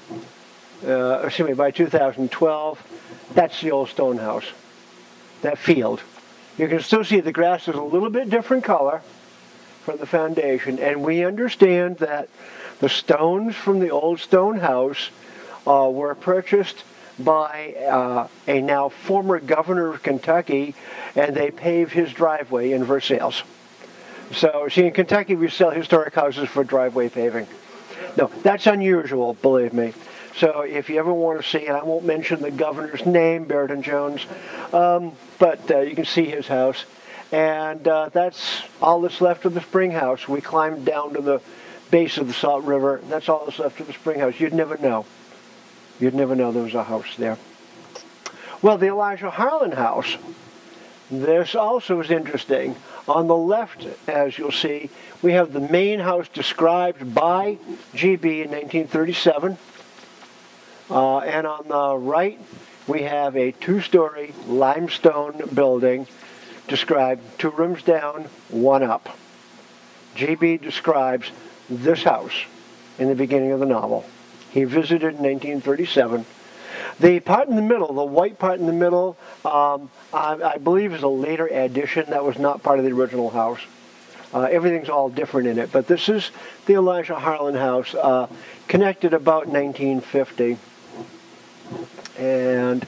by 2012, that's the old stone house, that field. You can still see the grass is a little bit different color from the foundation, and we understand that the stones from the old stone house were purchased by a now former governor of Kentucky, and they paved his driveway in Versailles. So, see, in Kentucky we sell historic houses for driveway paving. No, that's unusual, believe me. So if you ever want to see it, I won't mention the governor's name, Barrington Jones, but you can see his house. And that's all that's left of the spring house. We climbed down to the base of the Salt River. That's all that's left of the spring house. You'd never know. You'd never know there was a house there. Well, the Elijah Harlan house, this also is interesting. On the left, as you'll see, we have the main house described by G.B. in 1937. And on the right, we have a two-story limestone building described 2 rooms down, 1 up. G.B. describes this house in the beginning of the novel. He visited in 1937. The part in the middle, the white part in the middle, I believe is a later addition. That was not part of the original house. Everything's all different in it. But this is the Elijah Harlan house, connected about 1950. And,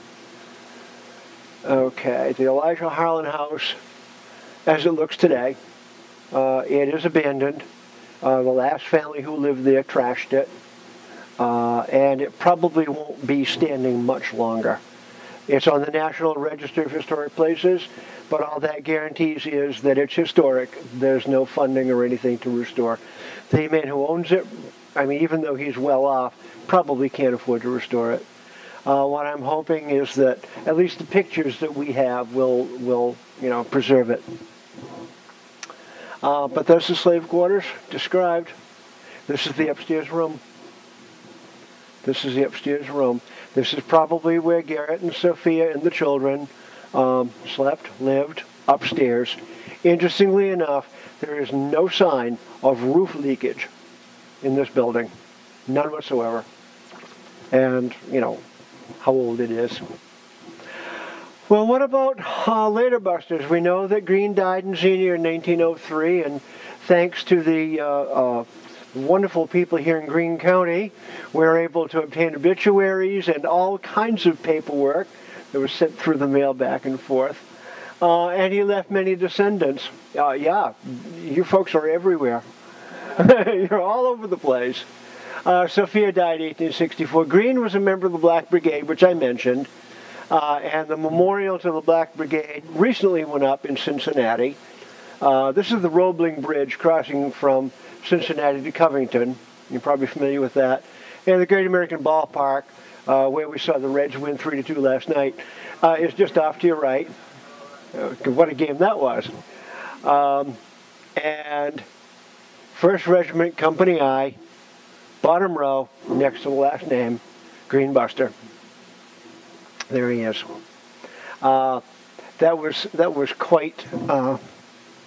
okay, the Elijah Harlan house, as it looks today, it is abandoned. The last family who lived there trashed it. And it probably won't be standing much longer. It's on the National Register of Historic Places, but all that guarantees is that it's historic. There's no funding or anything to restore. The man who owns it, I mean, even though he's well off, probably can't afford to restore it. What I'm hoping is that at least the pictures that we have will preserve it. But there's the slave quarters described. This is the upstairs room. This is the upstairs room. This is probably where Garrett and Sophia and the children slept, lived, upstairs. Interestingly enough, there is no sign of roof leakage in this building. None whatsoever. And, how old it is. Well, what about later busters? We know that Green died in senior in 1903, and thanks to the wonderful people here in Greene County, we're able to obtain obituaries and all kinds of paperwork that was sent through the mail back and forth. And he left many descendants. Yeah, you folks are everywhere. You're all over the place. Sophia died in 1864. Greene was a member of the Black Brigade, which I mentioned. And the memorial to the Black Brigade recently went up in Cincinnati. This is the Roebling Bridge crossing from Cincinnati to Covington. You're probably familiar with that. And the Great American Ballpark, where we saw the Reds win 3-2 last night, is just off to your right. What a game that was. And 1st Regiment, Company I, bottom row, next to the last name, Green Buster. There he is. That was quite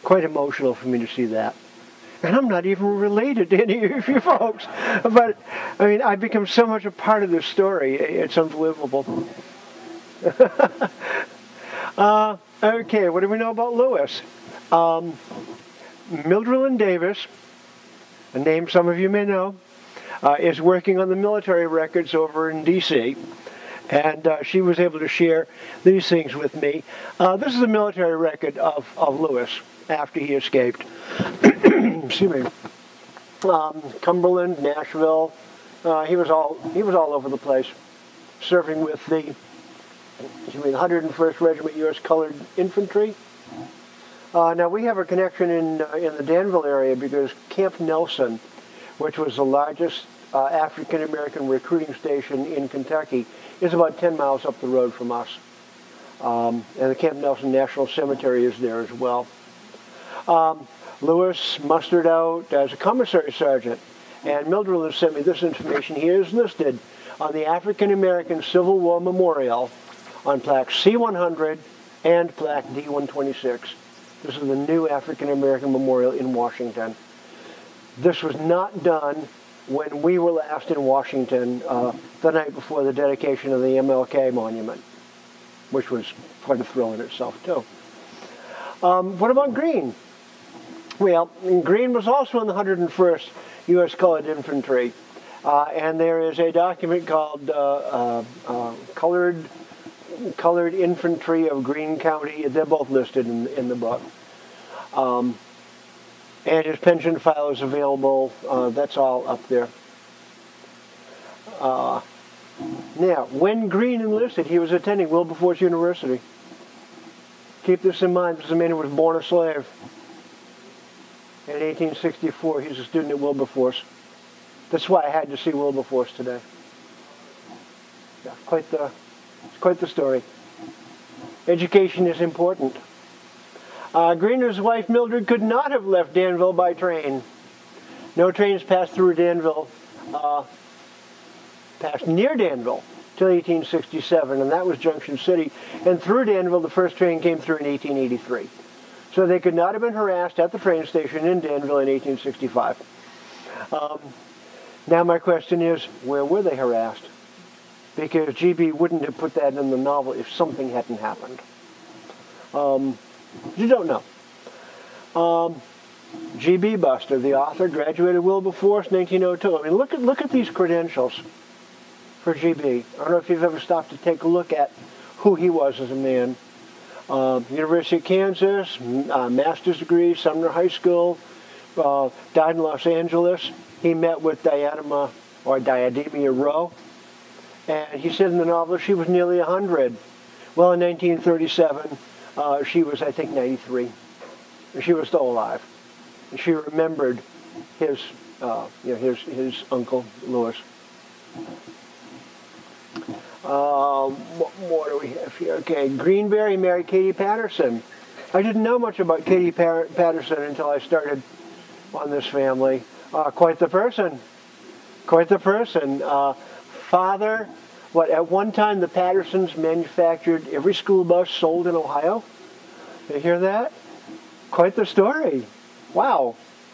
quite emotional for me to see that. And I'm not even related to any of you folks. But, I mean, I've become so much a part of this story. It's unbelievable. Okay, what do we know about Lewis? Mildred Davis, a name some of you may know, is working on the military records over in D.C., and she was able to share these things with me. This is a military record of Lewis after he escaped. Excuse me. Cumberland, Nashville. He was all over the place, serving with the 101st Regiment U.S. Colored Infantry. Now we have a connection in the Danville area because Camp Nelson, which was the largest African American recruiting station in Kentucky, is about 10 miles up the road from us. And the Camp Nelson National Cemetery is there as well. Lewis mustered out as a commissary sergeant, and Mildred has sent me this information. He is listed on the African American Civil War Memorial on plaque C100 and plaque D126. This is the new African American Memorial in Washington. This was not done when we were last in Washington the night before the dedication of the MLK Monument, which was quite a thrill in itself, too. What about Green? Well, Green was also in the 101st U.S. Colored Infantry, and there is a document called Colored Infantry of Greene County. They're both listed in the book. And his pension file is available. That's all up there. Now, when Green enlisted, he was attending Wilberforce University. Keep this in mind. This is a man who was born a slave. In 1864, he's a student at Wilberforce. That's why I had to see Wilberforce today. Yeah, it's quite the story. Education is important. Green and his wife Mildred could not have left Danville by train. No trains passed through Danville, passed near Danville till 1867, and that was Junction City. And through Danville, the first train came through in 1883. So they could not have been harassed at the train station in Danville in 1865. Now my question is, where were they harassed? Because G.B. wouldn't have put that in the novel if something hadn't happened. You don't know. G.B. Buster, the author, graduated Wilberforce 1902. I mean, look at these credentials for G.B. I don't know if you've ever stopped to take a look at who he was as a man. University of Kansas, master's degree, Sumner High School, died in Los Angeles. He met with Diadema Rowe, and he said in the novel she was nearly 100. Well, in 1937, she was, I think, 93. And she was still alive. And she remembered his uncle, Lewis. What more do we have here? Okay, Greenberry married Katie Patterson. I didn't know much about Katie Patterson until I started on this family. Quite the person. Quite the person. Father, at one time the Pattersons manufactured every school bus sold in Ohio. You hear that? Quite the story. Wow.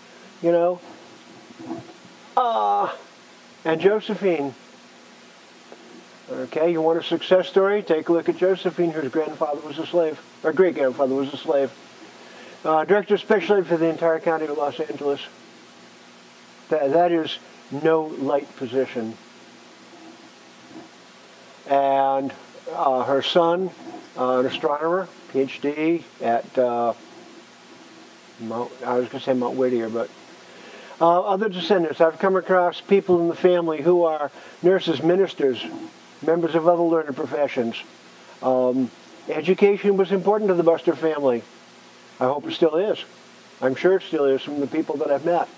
And Josephine. Okay, you want a success story? Take a look at Josephine, whose grandfather was a slave, or great-grandfather was a slave. Director of Special Ed for the entire county of Los Angeles. That is no light position. And her son, an astronomer, PhD at Mount Whittier, but other descendants. I've come across people in the family who are nurses, ministers, members of other learned professions. Education was important to the Buster family. I hope it still is. I'm sure it still is from the people that I've met.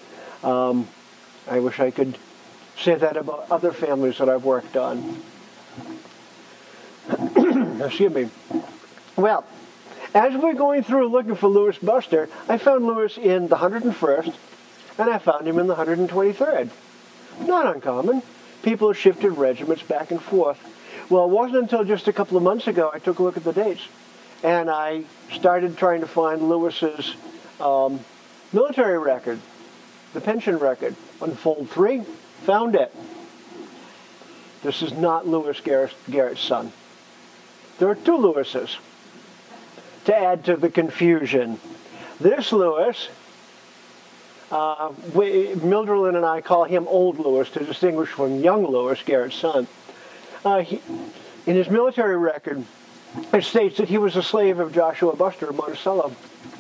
I wish I could say that about other families that I've worked on. Excuse me. Well, as we're going through looking for Lewis Buster, I found Lewis in the 101st, and I found him in the 123rd. Not uncommon. People have shifted regiments back and forth. Well, it wasn't until just a couple of months ago I took a look at the dates, and I started trying to find Lewis's military record, the pension record. On fold 3, found it. This is not Lewis Garrett's son. There are 2 Lewises, to add to the confusion. This Lewis, Mildred and I call him Old Lewis to distinguish from young Lewis, Garrett's son. In his military record, it states that he was a slave of Joshua Buster of Monticello.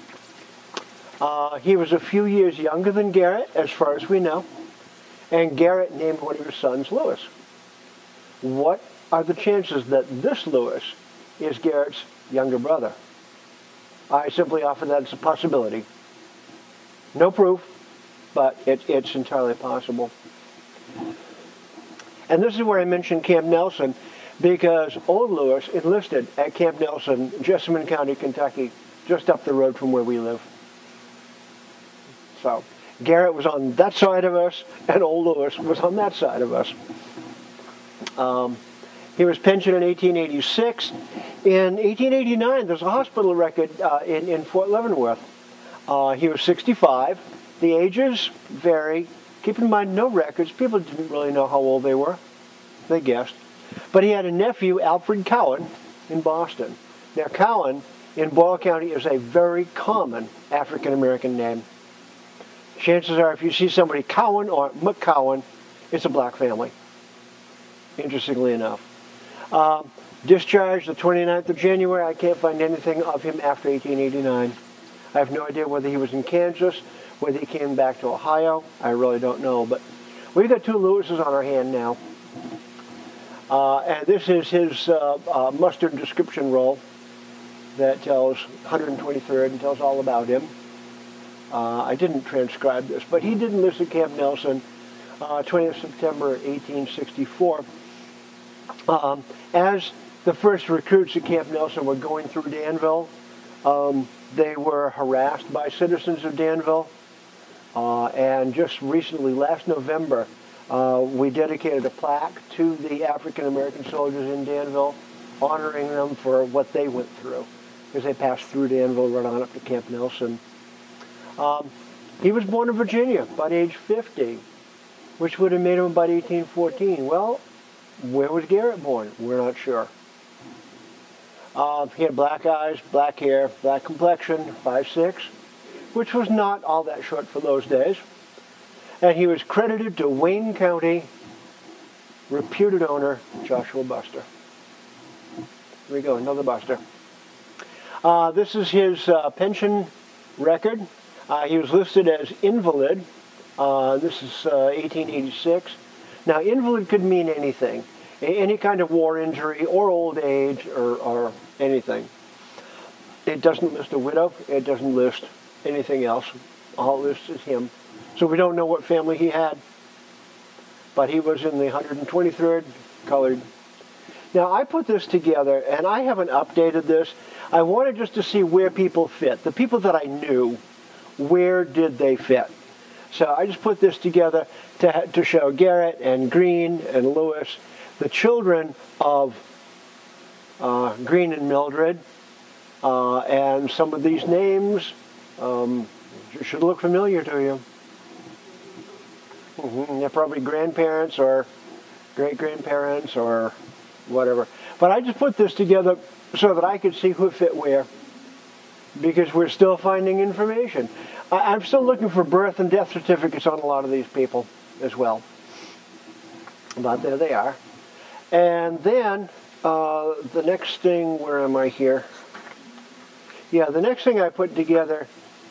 He was a few years younger than Garrett, as far as we know, and Garrett named one of his sons Lewis. What are the chances that this Lewis is Garrett's younger brother? I simply offer that as a possibility. No proof, but it's entirely possible. And this is where I mentioned Camp Nelson, because Old Lewis enlisted at Camp Nelson, Jessamine County, Kentucky, just up the road from where we live. So Garrett was on that side of us, and Old Lewis was on that side of us. He was pensioned in 1886. In 1889, there's a hospital record in Fort Leavenworth. He was 65. The ages vary. Keep in mind, no records. People didn't really know how old they were. They guessed. But he had a nephew, Alfred Cowan, in Boston. Now, Cowan in Boyle County is a very common African-American name. Chances are, if you see somebody Cowan or McCowan, it's a black family, interestingly enough. Discharged the 29th of January. I can't find anything of him after 1889. I have no idea whether he was in Kansas, whether he came back to Ohio. I really don't know. But we've got 2 Lewises on our hand now. And this is his muster description roll that tells 123rd and tells all about him. I didn't transcribe this, but he did enlist at Camp Nelson 20th September 1864. As the first recruits at Camp Nelson were going through Danville, they were harassed by citizens of Danville. And just recently, last November, we dedicated a plaque to the African-American soldiers in Danville, honoring them for what they went through, as they passed through Danville right on up to Camp Nelson. He was born in Virginia, about age 50, which would have made him about 1814. Well, where was Garrett born? We're not sure. He had black eyes, black hair, black complexion, 5'6", which was not all that short for those days. And he was credited to Wayne County reputed owner Joshua Buster. Here we go, another Buster. This is his pension record. He was listed as invalid. This is 1886. Now, invalid could mean anything. Any kind of war injury or old age or anything. It doesn't list a widow. It doesn't list anything else. All it lists is him. So we don't know what family he had. But he was in the 123rd colored. Now, I put this together, and I haven't updated this. I wanted just to see where people fit. The people that I knew, where did they fit? So I just put this together to show Garrett and Green and Lewis, the children of Green and Mildred, and some of these names should look familiar to you. They're probably grandparents or great-grandparents or whatever. But I just put this together so that I could see who fit where, because we're still finding information. I'm still looking for birth and death certificates on a lot of these people as well. But there they are. And then the next thing, where am I here? Yeah, the next thing I put together,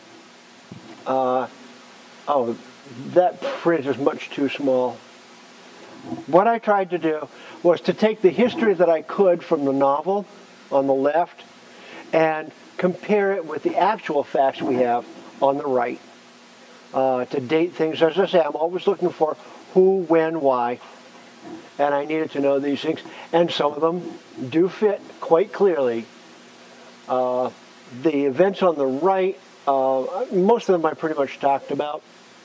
oh, that print is much too small. What I tried to do was to take the history that I could from the novel on the left and compare it with the actual facts we have on the right. To date things, as I say, I'm always looking for who, when, why. And I needed to know these things. And some of them do fit quite clearly. The events on the right, most of them I pretty much talked about.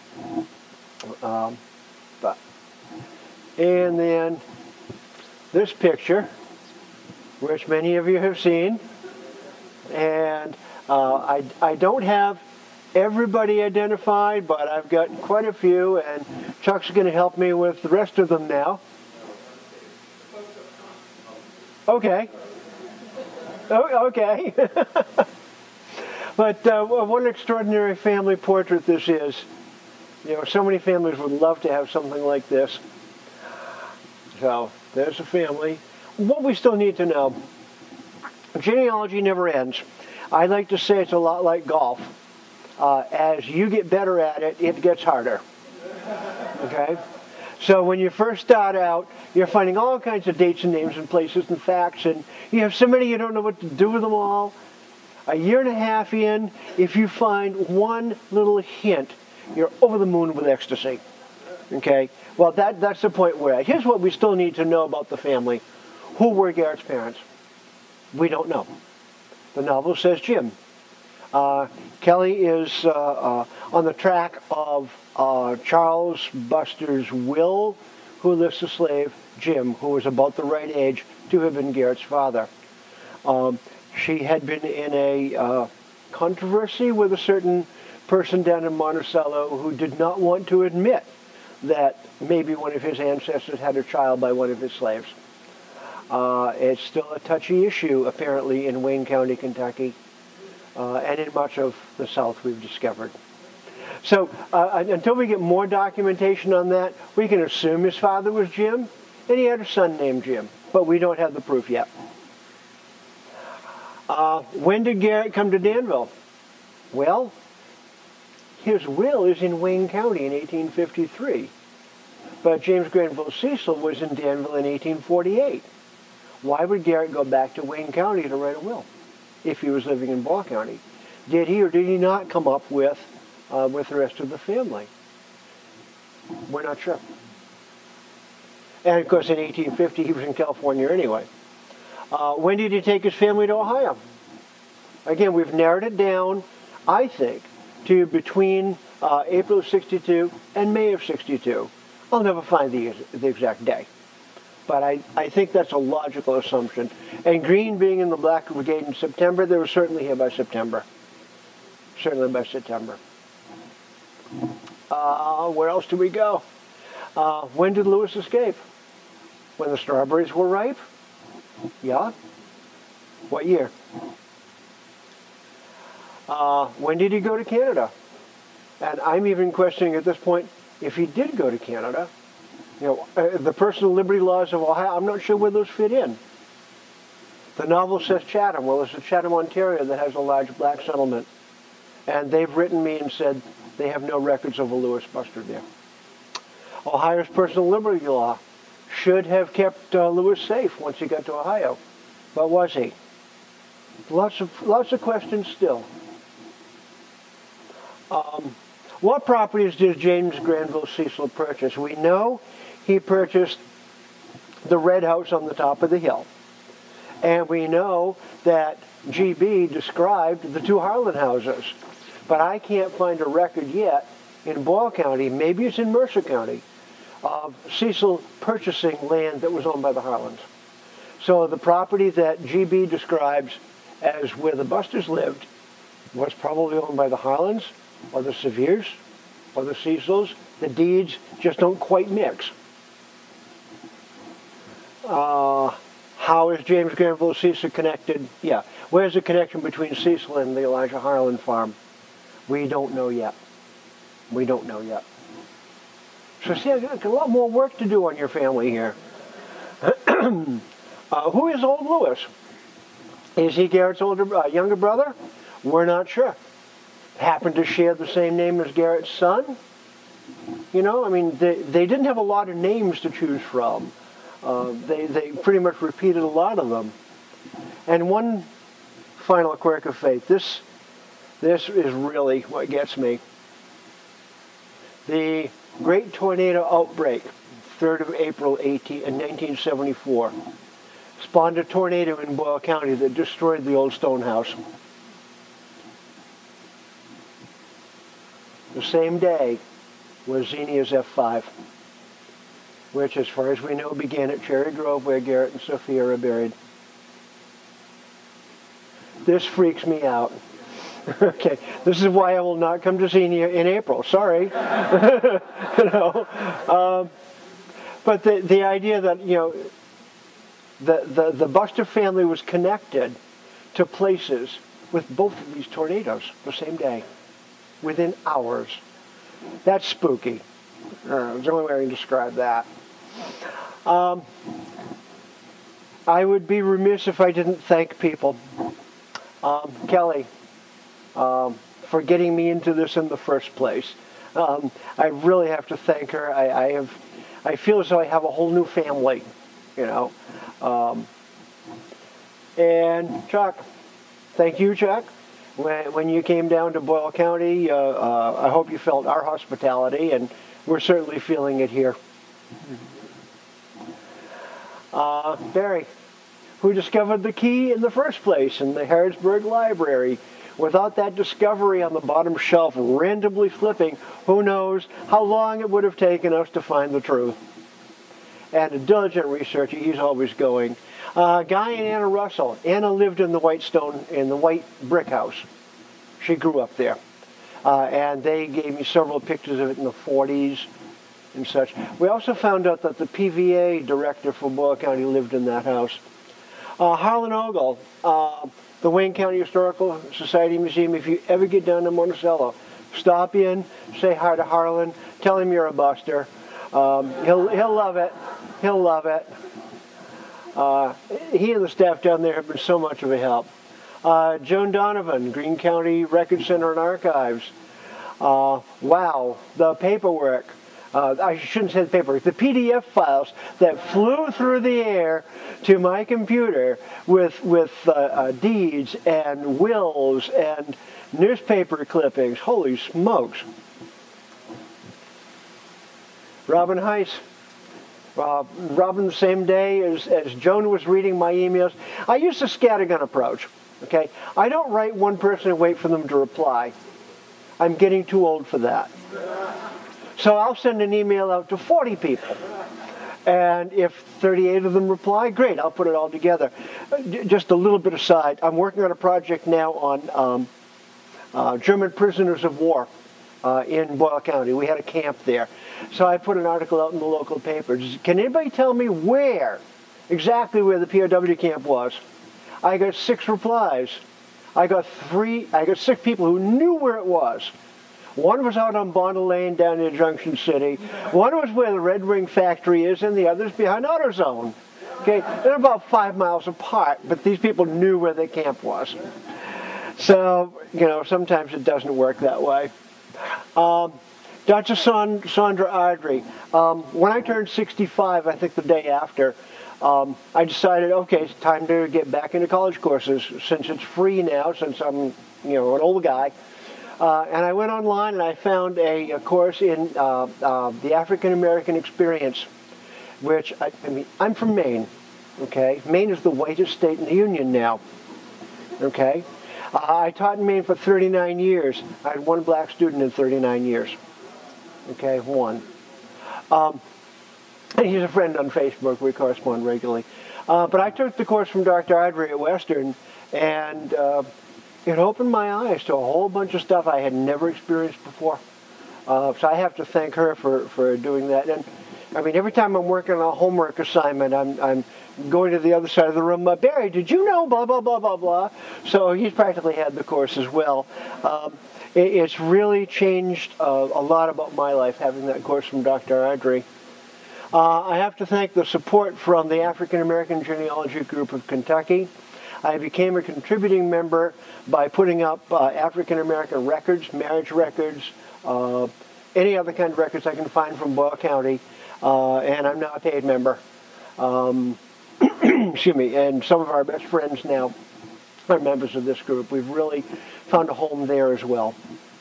And then this picture, which many of you have seen, And I don't have everybody identified, but I've got quite a few, and Chuck's going to help me with the rest of them now. Okay. Oh, okay. But what an extraordinary family portrait this is. You know, so many families would love to have something like this. So, there's a family. What we still need to know, genealogy never ends. I like to say it's a lot like golf. As you get better at it, it gets harder. Okay? So when you first start out, you're finding all kinds of dates and names and places and facts, and you have so many you don't know what to do with them all. A year and a half in, if you find one little hint, you're over the moon with ecstasy. Okay? Well, that's the point we're at. Here's what we still need to know about the family. Who were Garrett's parents? We don't know. The novel says Jim. Kelly is on the track of Charles Buster's will, who lists a slave, Jim, who was about the right age to have been Garrett's father. She had been in a controversy with a certain person down in Monticello who did not want to admit that maybe one of his ancestors had a child by one of his slaves. It's still a touchy issue, apparently, in Wayne County, Kentucky, and in much of the South, we've discovered. So until we get more documentation on that, we can assume his father was Jim, and he had a son named Jim, but we don't have the proof yet. When did Garrett come to Danville? Well, his will is in Wayne County in 1853, but James Granville Cecil was in Danville in 1848. Why would Garrett go back to Wayne County to write a will if he was living in Ball County? Did he or did he not come up with the rest of the family? We're not sure. And of course, in 1850, he was in California anyway. When did he take his family to Ohio? Again, we've narrowed it down, I think, to between April of 62 and May of 62. I'll never find the exact day. But I think that's a logical assumption. And Greene being in the Black Brigade in September, they were certainly here by September. Certainly by September. Where else do we go? When did Lewis escape? When the strawberries were ripe? Yeah. What year? When did he go to Canada? And I'm even questioning at this point if he did go to Canada. You know, the personal liberty laws of Ohio, I'm not sure where those fit in. The novel says Chatham. Well, it's Chatham, Ontario that has a large black settlement. And they've written me and said they have no records of a Lewis Buster there. Ohio's personal liberty law should have kept Lewis safe once he got to Ohio. But was he? Lots of questions still. What properties did James Granville Cecil purchase? We know he purchased the red house on the top of the hill. And we know that G.B. described the two Harlan houses. But I can't find a record yet in Ball County, maybe it's in Mercer County, of Cecil purchasing land that was owned by the Harlans. So the property that G.B. describes as where the Busters lived was probably owned by the Harlans or the Seviers or the Cecils. The deeds just don't quite mix. How is James Granville Cecil connected? Yeah. Where's the connection between Cecil and the Elijah Harlan farm? We don't know yet. We don't know yet. So see, I've got a lot more work to do on your family here. Who is old Lewis? Is he Garrett's younger brother? We're not sure. Happened to share the same name as Garrett's son? You know, I mean, they didn't have a lot of names to choose from. They pretty much repeated a lot of them. And one final quirk of fate. This is really what gets me. The Great Tornado Outbreak, 3rd of April in 1974, spawned a tornado in Boyle County that destroyed the old stone house. The same day was Xenia's F5, which, as far as we know, began at Cherry Grove, where Garrett and Sophia are buried. This freaks me out. Okay, this is why I will not come to Xenia in April. Sorry. You know, but the idea that, you know, the Buster family was connected to places with both of these tornadoes the same day, within hours. That's spooky. It's the only way I can describe that. I would be remiss if I didn't thank people. Kelly, for getting me into this in the first place. I really have to thank her. I feel as though I have a whole new family, you know. And Chuck, thank you, Chuck. When you came down to Boyle County, I hope you felt our hospitality, and we're certainly feeling it here. Barry, who discovered the key in the first place in the Harrodsburg Library. Without that discovery on the bottom shelf randomly flipping, who knows how long it would have taken us to find the truth. And a diligent researcher, he's always going. Guy and Anna Russell. Anna lived in the white brick house. She grew up there. And they gave me several pictures of it in the 40s and such. We also found out that the PVA director for Boyle County lived in that house. Harlan Ogle, the Wayne County Historical Society Museum. If you ever get down to Monticello, stop in, say hi to Harlan, tell him you're a Buster. He'll love it. He'll love it. He and the staff down there have been so much of a help. Joan Donovan, Greene County Record Center and Archives. Wow, the paperwork. I shouldn't say the paperwork, the PDF files that flew through the air to my computer with deeds and wills and newspaper clippings. Holy smokes. Robin Heiss. Robin, the same day as Joan was reading my emails. I use the scattergun approach. Okay, I don't write one person and wait for them to reply. I'm getting too old for that. So I'll send an email out to 40 people. And if 38 of them reply, great, I'll put it all together. Just a little bit aside, I'm working on a project now on German prisoners of war in Boyle County. We had a camp there. So I put an article out in the local paper. Can anybody tell me exactly where the POW camp was? I got 6 replies. I got 6 people who knew where it was. One was out on Bond Lane down near Junction City. One was where the Red Wing factory is, and the other's behind AutoZone. Okay, they're about 5 miles apart, but these people knew where their camp was. So, you know, sometimes it doesn't work that way. Dr. Sandra Ardrey. When I turned 65, I think the day after, I decided, okay, it's time to get back into college courses since it's free now, since I'm, you know, an old guy. And I went online and I found a course in the African American experience, which, I mean, I'm from Maine, okay? Maine is the whitest state in the Union now, okay? I taught in Maine for 39 years. I had 1 black student in 39 years, okay, 1. And he's a friend on Facebook. We correspond regularly. But I took the course from Dr. Ardrey at Western, and it opened my eyes to a whole bunch of stuff I had never experienced before. So I have to thank her for doing that. And I mean, every time I'm working on a homework assignment, I'm going to the other side of the room. Barry, did you know blah, blah, blah, blah, blah? So he's practically had the course as well. It's really changed a lot about my life, having that course from Dr. Ardrey. I have to thank the support from the African American Genealogy Group of Kentucky. I became a contributing member by putting up African American records, marriage records, any other kind of records I can find from Boyle County, and I'm now a paid member. Excuse me, and some of our best friends now are members of this group. We've really found a home there as well.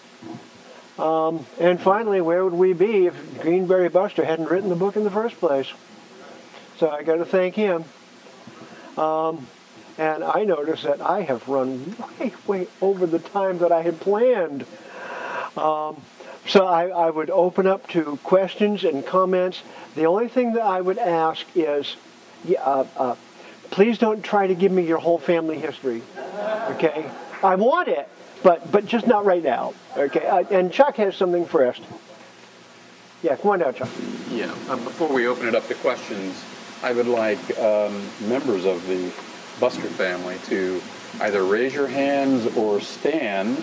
And finally, where would we be if Greenberry Buster hadn't written the book in the first place? So I got to thank him. And I noticed that I have run way over the time that I had planned. So I would open up to questions and comments. The only thing that I would ask is, please don't try to give me your whole family history, okay? I want it, but just not right now, okay? And Chuck has something first. Yeah, come on down, Chuck. Yeah, before we open it up to questions, I would like members of the Buster family to either raise your hands or stand,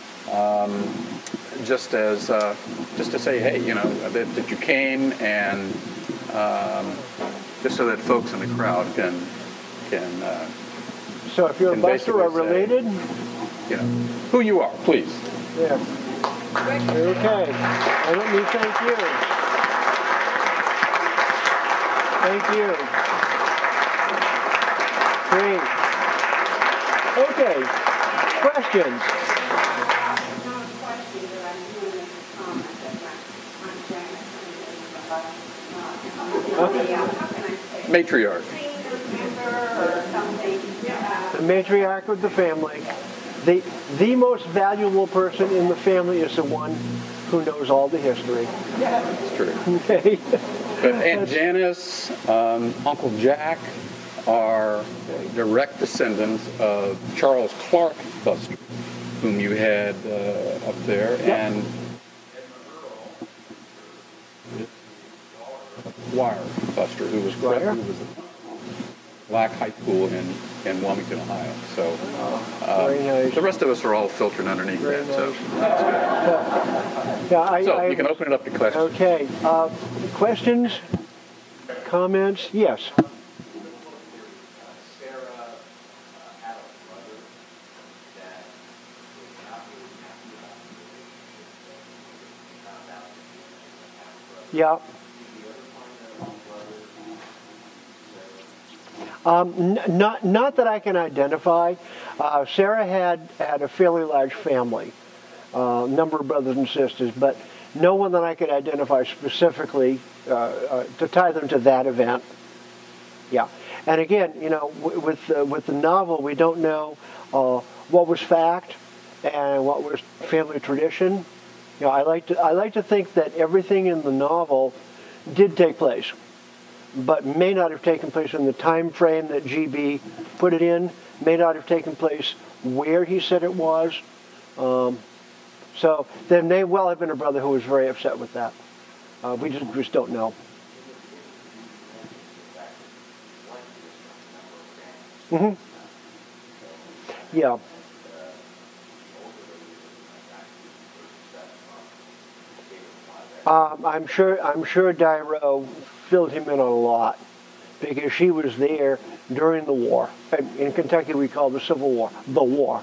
just to say, hey, you know, that you came, and just so that folks in the crowd can. So if you're a Buster or related, you know, who you are, please. Yeah. Okay. I don't need thank you. Thank you. Great. Okay. Questions? Matriarch. The matriarch of the family. The most valuable person in the family is the one who knows all the history. That's true. Okay. But Aunt Janice, Uncle Jack are direct descendants of Charles Clark Buster, whom you had up there, yep. And Squire Buster, who was at Black High School in Wilmington, Ohio. So very nice. The rest of us are all filtered underneath very that. Nice. So that's good. Yeah, So you can open it up to questions. Okay. Questions? Comments? Yes. Yeah. Not that I can identify. Sarah had a fairly large family, number of brothers and sisters, but no one that I could identify specifically to tie them to that event. Yeah, and again, you know, with the novel, we don't know what was fact and what was family tradition. You know, I like to think that everything in the novel did take place, but may not have taken place in the time frame that GB put it in, may not have taken place where he said it was. So there may well have been a brother who was very upset with that. We just don't know. Mm-hmm. Yeah. I'm sure Dyro filled him in a lot because she was there during the war. In Kentucky, we call the Civil War the war.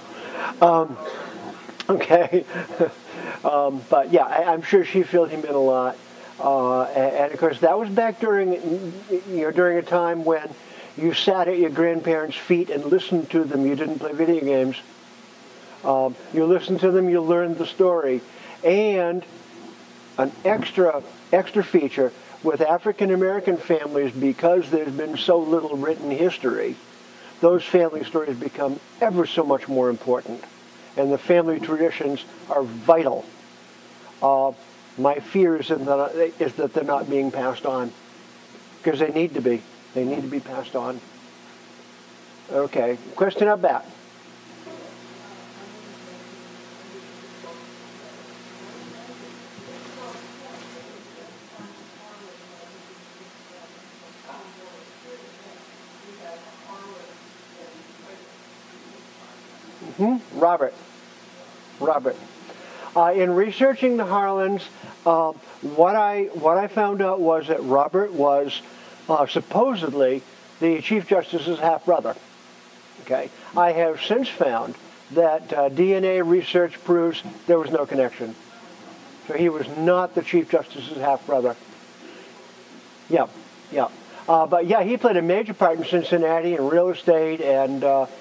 Okay, but yeah, I'm sure she filled him in a lot. And of course, that was back during a time when you sat at your grandparents' feet and listened to them. You didn't play video games. You listened to them. You learned the story, and an extra feature with African American families, because there's been so little written history, those family stories become ever so much more important, and the family traditions are vital. My fear is that they're not being passed on, because they need to be. They need to be passed on. Okay, question up back. Robert. In researching the Harlans, what I found out was that Robert was supposedly the Chief Justice's half-brother. Okay, I have since found that DNA research proves there was no connection. So he was not the Chief Justice's half-brother. Yeah. But yeah, he played a major part in Cincinnati in real estate, and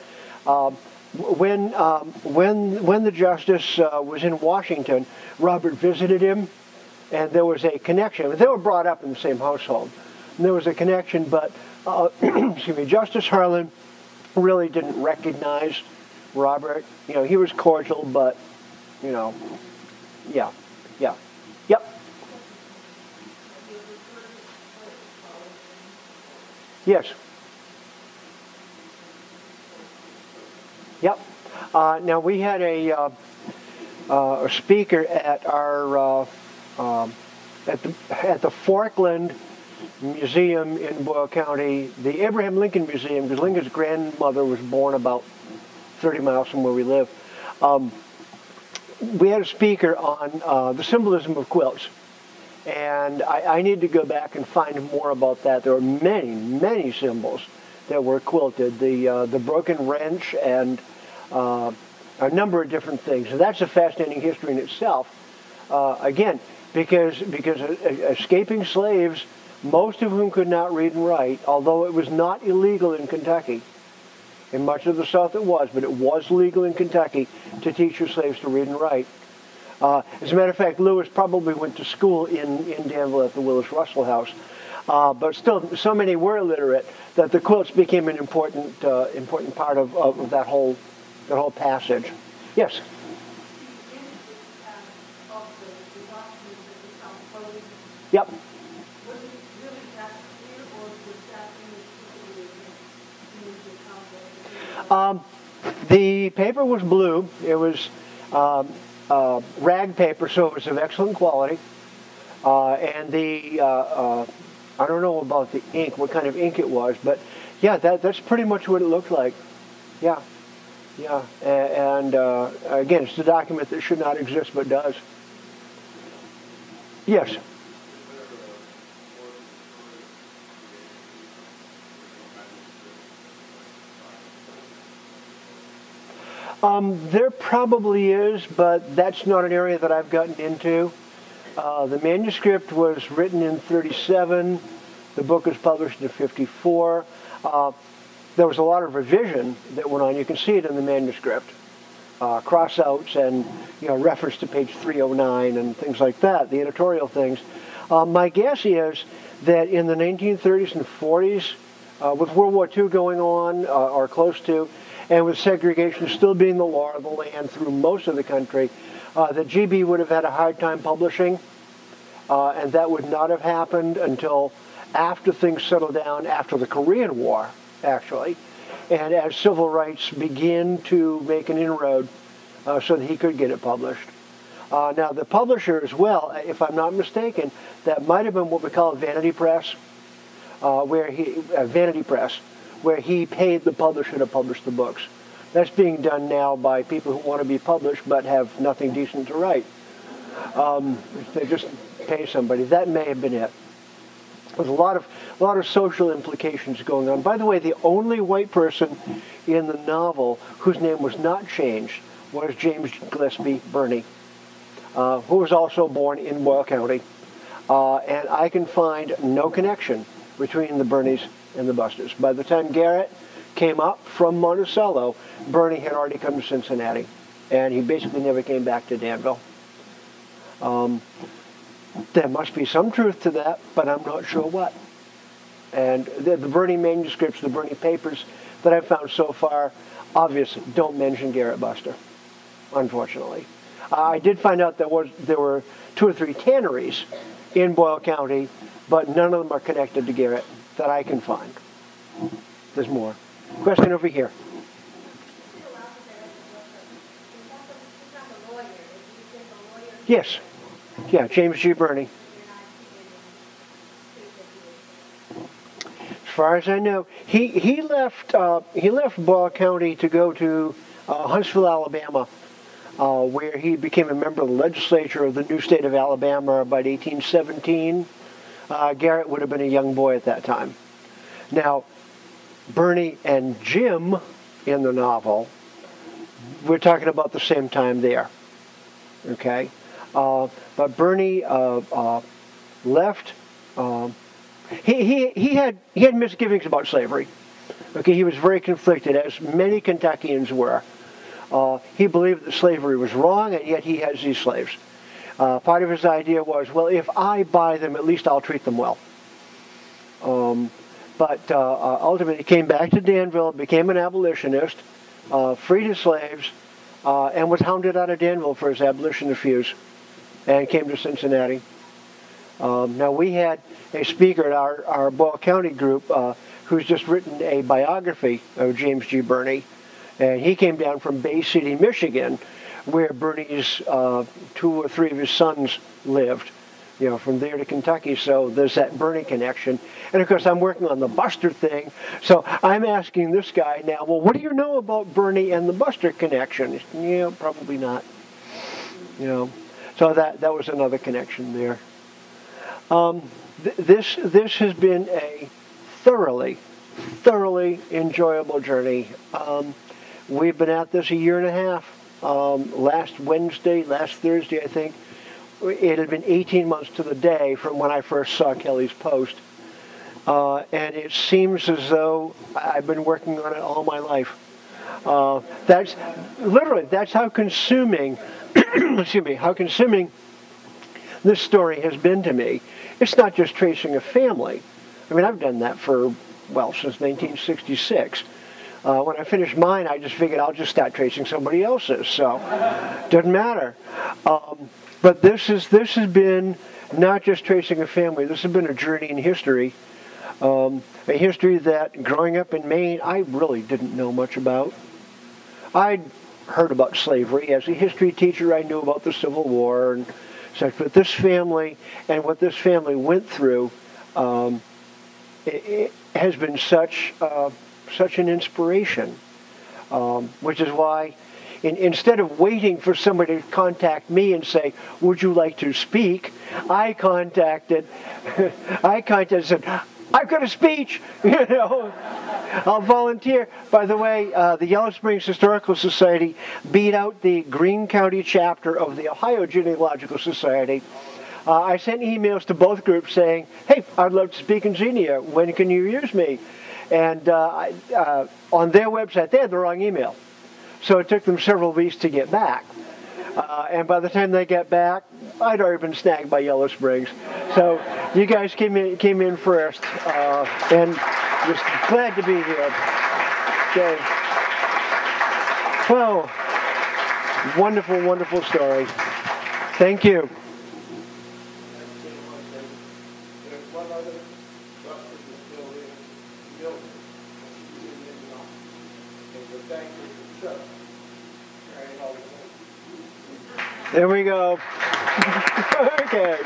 when the justice was in Washington, Robert visited him, and there was a connection. They were brought up in the same household, and there was a connection. But excuse me, Justice Harlan really didn't recognize Robert. You know, he was cordial, but you know, yeah. Yep. Yes. Yep. Now we had a speaker at our at the Forkland Museum in Boyle County, the Abraham Lincoln Museum, because Lincoln's grandmother was born about 30 miles from where we live. We had a speaker on the symbolism of quilts. And I need to go back and find more about that. There are many, many symbols that were quilted. The broken wrench and a number of different things. And that's a fascinating history in itself. Again, because escaping slaves, most of whom could not read and write, although it was not illegal in Kentucky. In much of the South it was, but it was legal in Kentucky to teach your slaves to read and write. As a matter of fact, Lewis probably went to school in Danville at the Willis Russell House. But still, so many were illiterate that the quilts became an important part of that whole passage. Yes? Yep. The paper was blue. It was rag paper, so it was of excellent quality. And I don't know about the ink, what kind of ink it was, but yeah, that's pretty much what it looked like. Yeah, yeah. And again, it's a document that should not exist, but does. Yes. There probably is, but that's not an area that I've gotten into. The manuscript was written in 37. The book was published in 54. There was a lot of revision that went on. You can see it in the manuscript. Crossouts and reference to page 309 and things like that, the editorial things. My guess is that in the 1930s and 40s, with World War II going on, or close to, and with segregation still being the law of the land through most of the country, that GB would have had a hard time publishing, and that would not have happened until after things settled down, after the Korean War, actually, and as civil rights began to make an inroad so that he could get it published. Now, the publisher as well, if I'm not mistaken, that might have been what we call a vanity press, where he paid the publisher to publish the books. That's being done now by people who want to be published but have nothing decent to write. They just pay somebody. That may have been it. There's a lot of social implications going on. By the way, the only white person in the novel whose name was not changed was James Gillespie Birney, who was also born in Boyle County. And I can find no connection between the Birneys and the Busters. By the time Garrett came up from Monticello, Birney had already come to Cincinnati, and he basically never came back to Danville. There must be some truth to that, but I'm not sure what. And the Birney manuscripts, the Birney papers that I've found so far, obviously don't mention Garrett Buster, unfortunately. I did find out there were 2 or 3 tanneries in Boyle County, but none of them are connected to Garrett that I can find. There's more. Question over here. Yes. Yeah, James G. Birney. As far as I know, he left Boyle County to go to Huntsville, Alabama, where he became a member of the legislature of the new state of Alabama about 1817. Garrett would have been a young boy at that time. Now, Birney and Jim in the novel, we're talking about the same time there. Okay? But Birney left. He had misgivings about slavery. Okay, he was very conflicted, as many Kentuckians were. He believed that slavery was wrong, and yet he has these slaves. Part of his idea was, well, if I buy them, at least I'll treat them well. But ultimately, he came back to Danville, became an abolitionist, freed his slaves, and was hounded out of Danville for his abolitionist views, and came to Cincinnati. Now, we had a speaker at our Boyle County group who's just written a biography of James G. Birney, And he came down from Bay City, Michigan, where Bernie's 2 or 3 of his sons lived. You know, from there to Kentucky, so there's that Bernie connection. And of course, I'm working on the Buster thing, so I'm asking this guy now, well, what do you know about Bernie and the Buster connection? Yeah, probably not. You know, so that was another connection there. This has been a thoroughly enjoyable journey. We've been at this a year and a half. Last Thursday, I think, it had been 18 months to the day from when I first saw Kelly's post. And it seems as though I've been working on it all my life. That's how consuming, excuse me, how consuming this story has been to me. It's not just tracing a family. I mean, I've done that for, well, since 1966. When I finished mine, I just figured I'll just start tracing somebody else's. So, doesn't matter. But this has been not just tracing a family. This has been a journey in history. A history that, growing up in Maine, I really didn't know much about. I'd heard about slavery. As a history teacher, I knew about the Civil War and such. But this family and what this family went through, it has been such an inspiration. Which is why, instead of waiting for somebody to contact me and say, would you like to speak, I contacted and said, I've got a speech, you know, I'll volunteer. By the way, the Yellow Springs Historical Society beat out the Greene County chapter of the Ohio Genealogical Society. I sent emails to both groups saying, hey, I'd love to speak in Xenia. When can you use me? And on their website, they had the wrong email. So it took them several weeks to get back. And by the time they got back, I'd already been snagged by Yellow Springs. So you guys came in first. And just glad to be here. Okay. Well, wonderful, wonderful story. Thank you. There we go. Okay.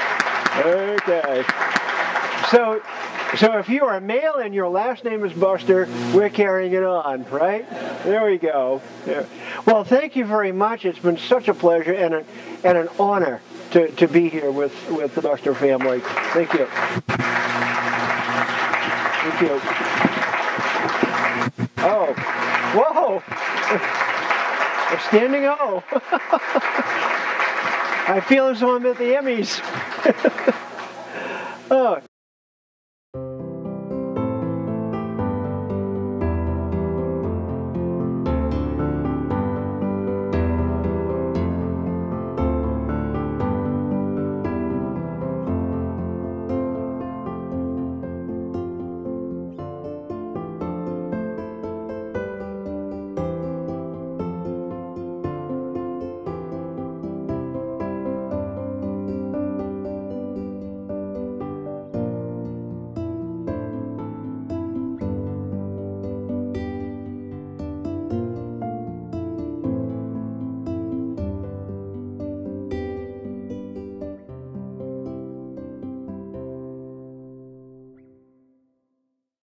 So if you are a male and your last name is Buster, we're carrying it on, right? There we go. Yeah. Well, thank you very much. It's been such a pleasure and an honor to be here with the Buster family. Thank you. Thank you. Oh, whoa. A standing O. I feel as though I'm at the Emmys. Oh.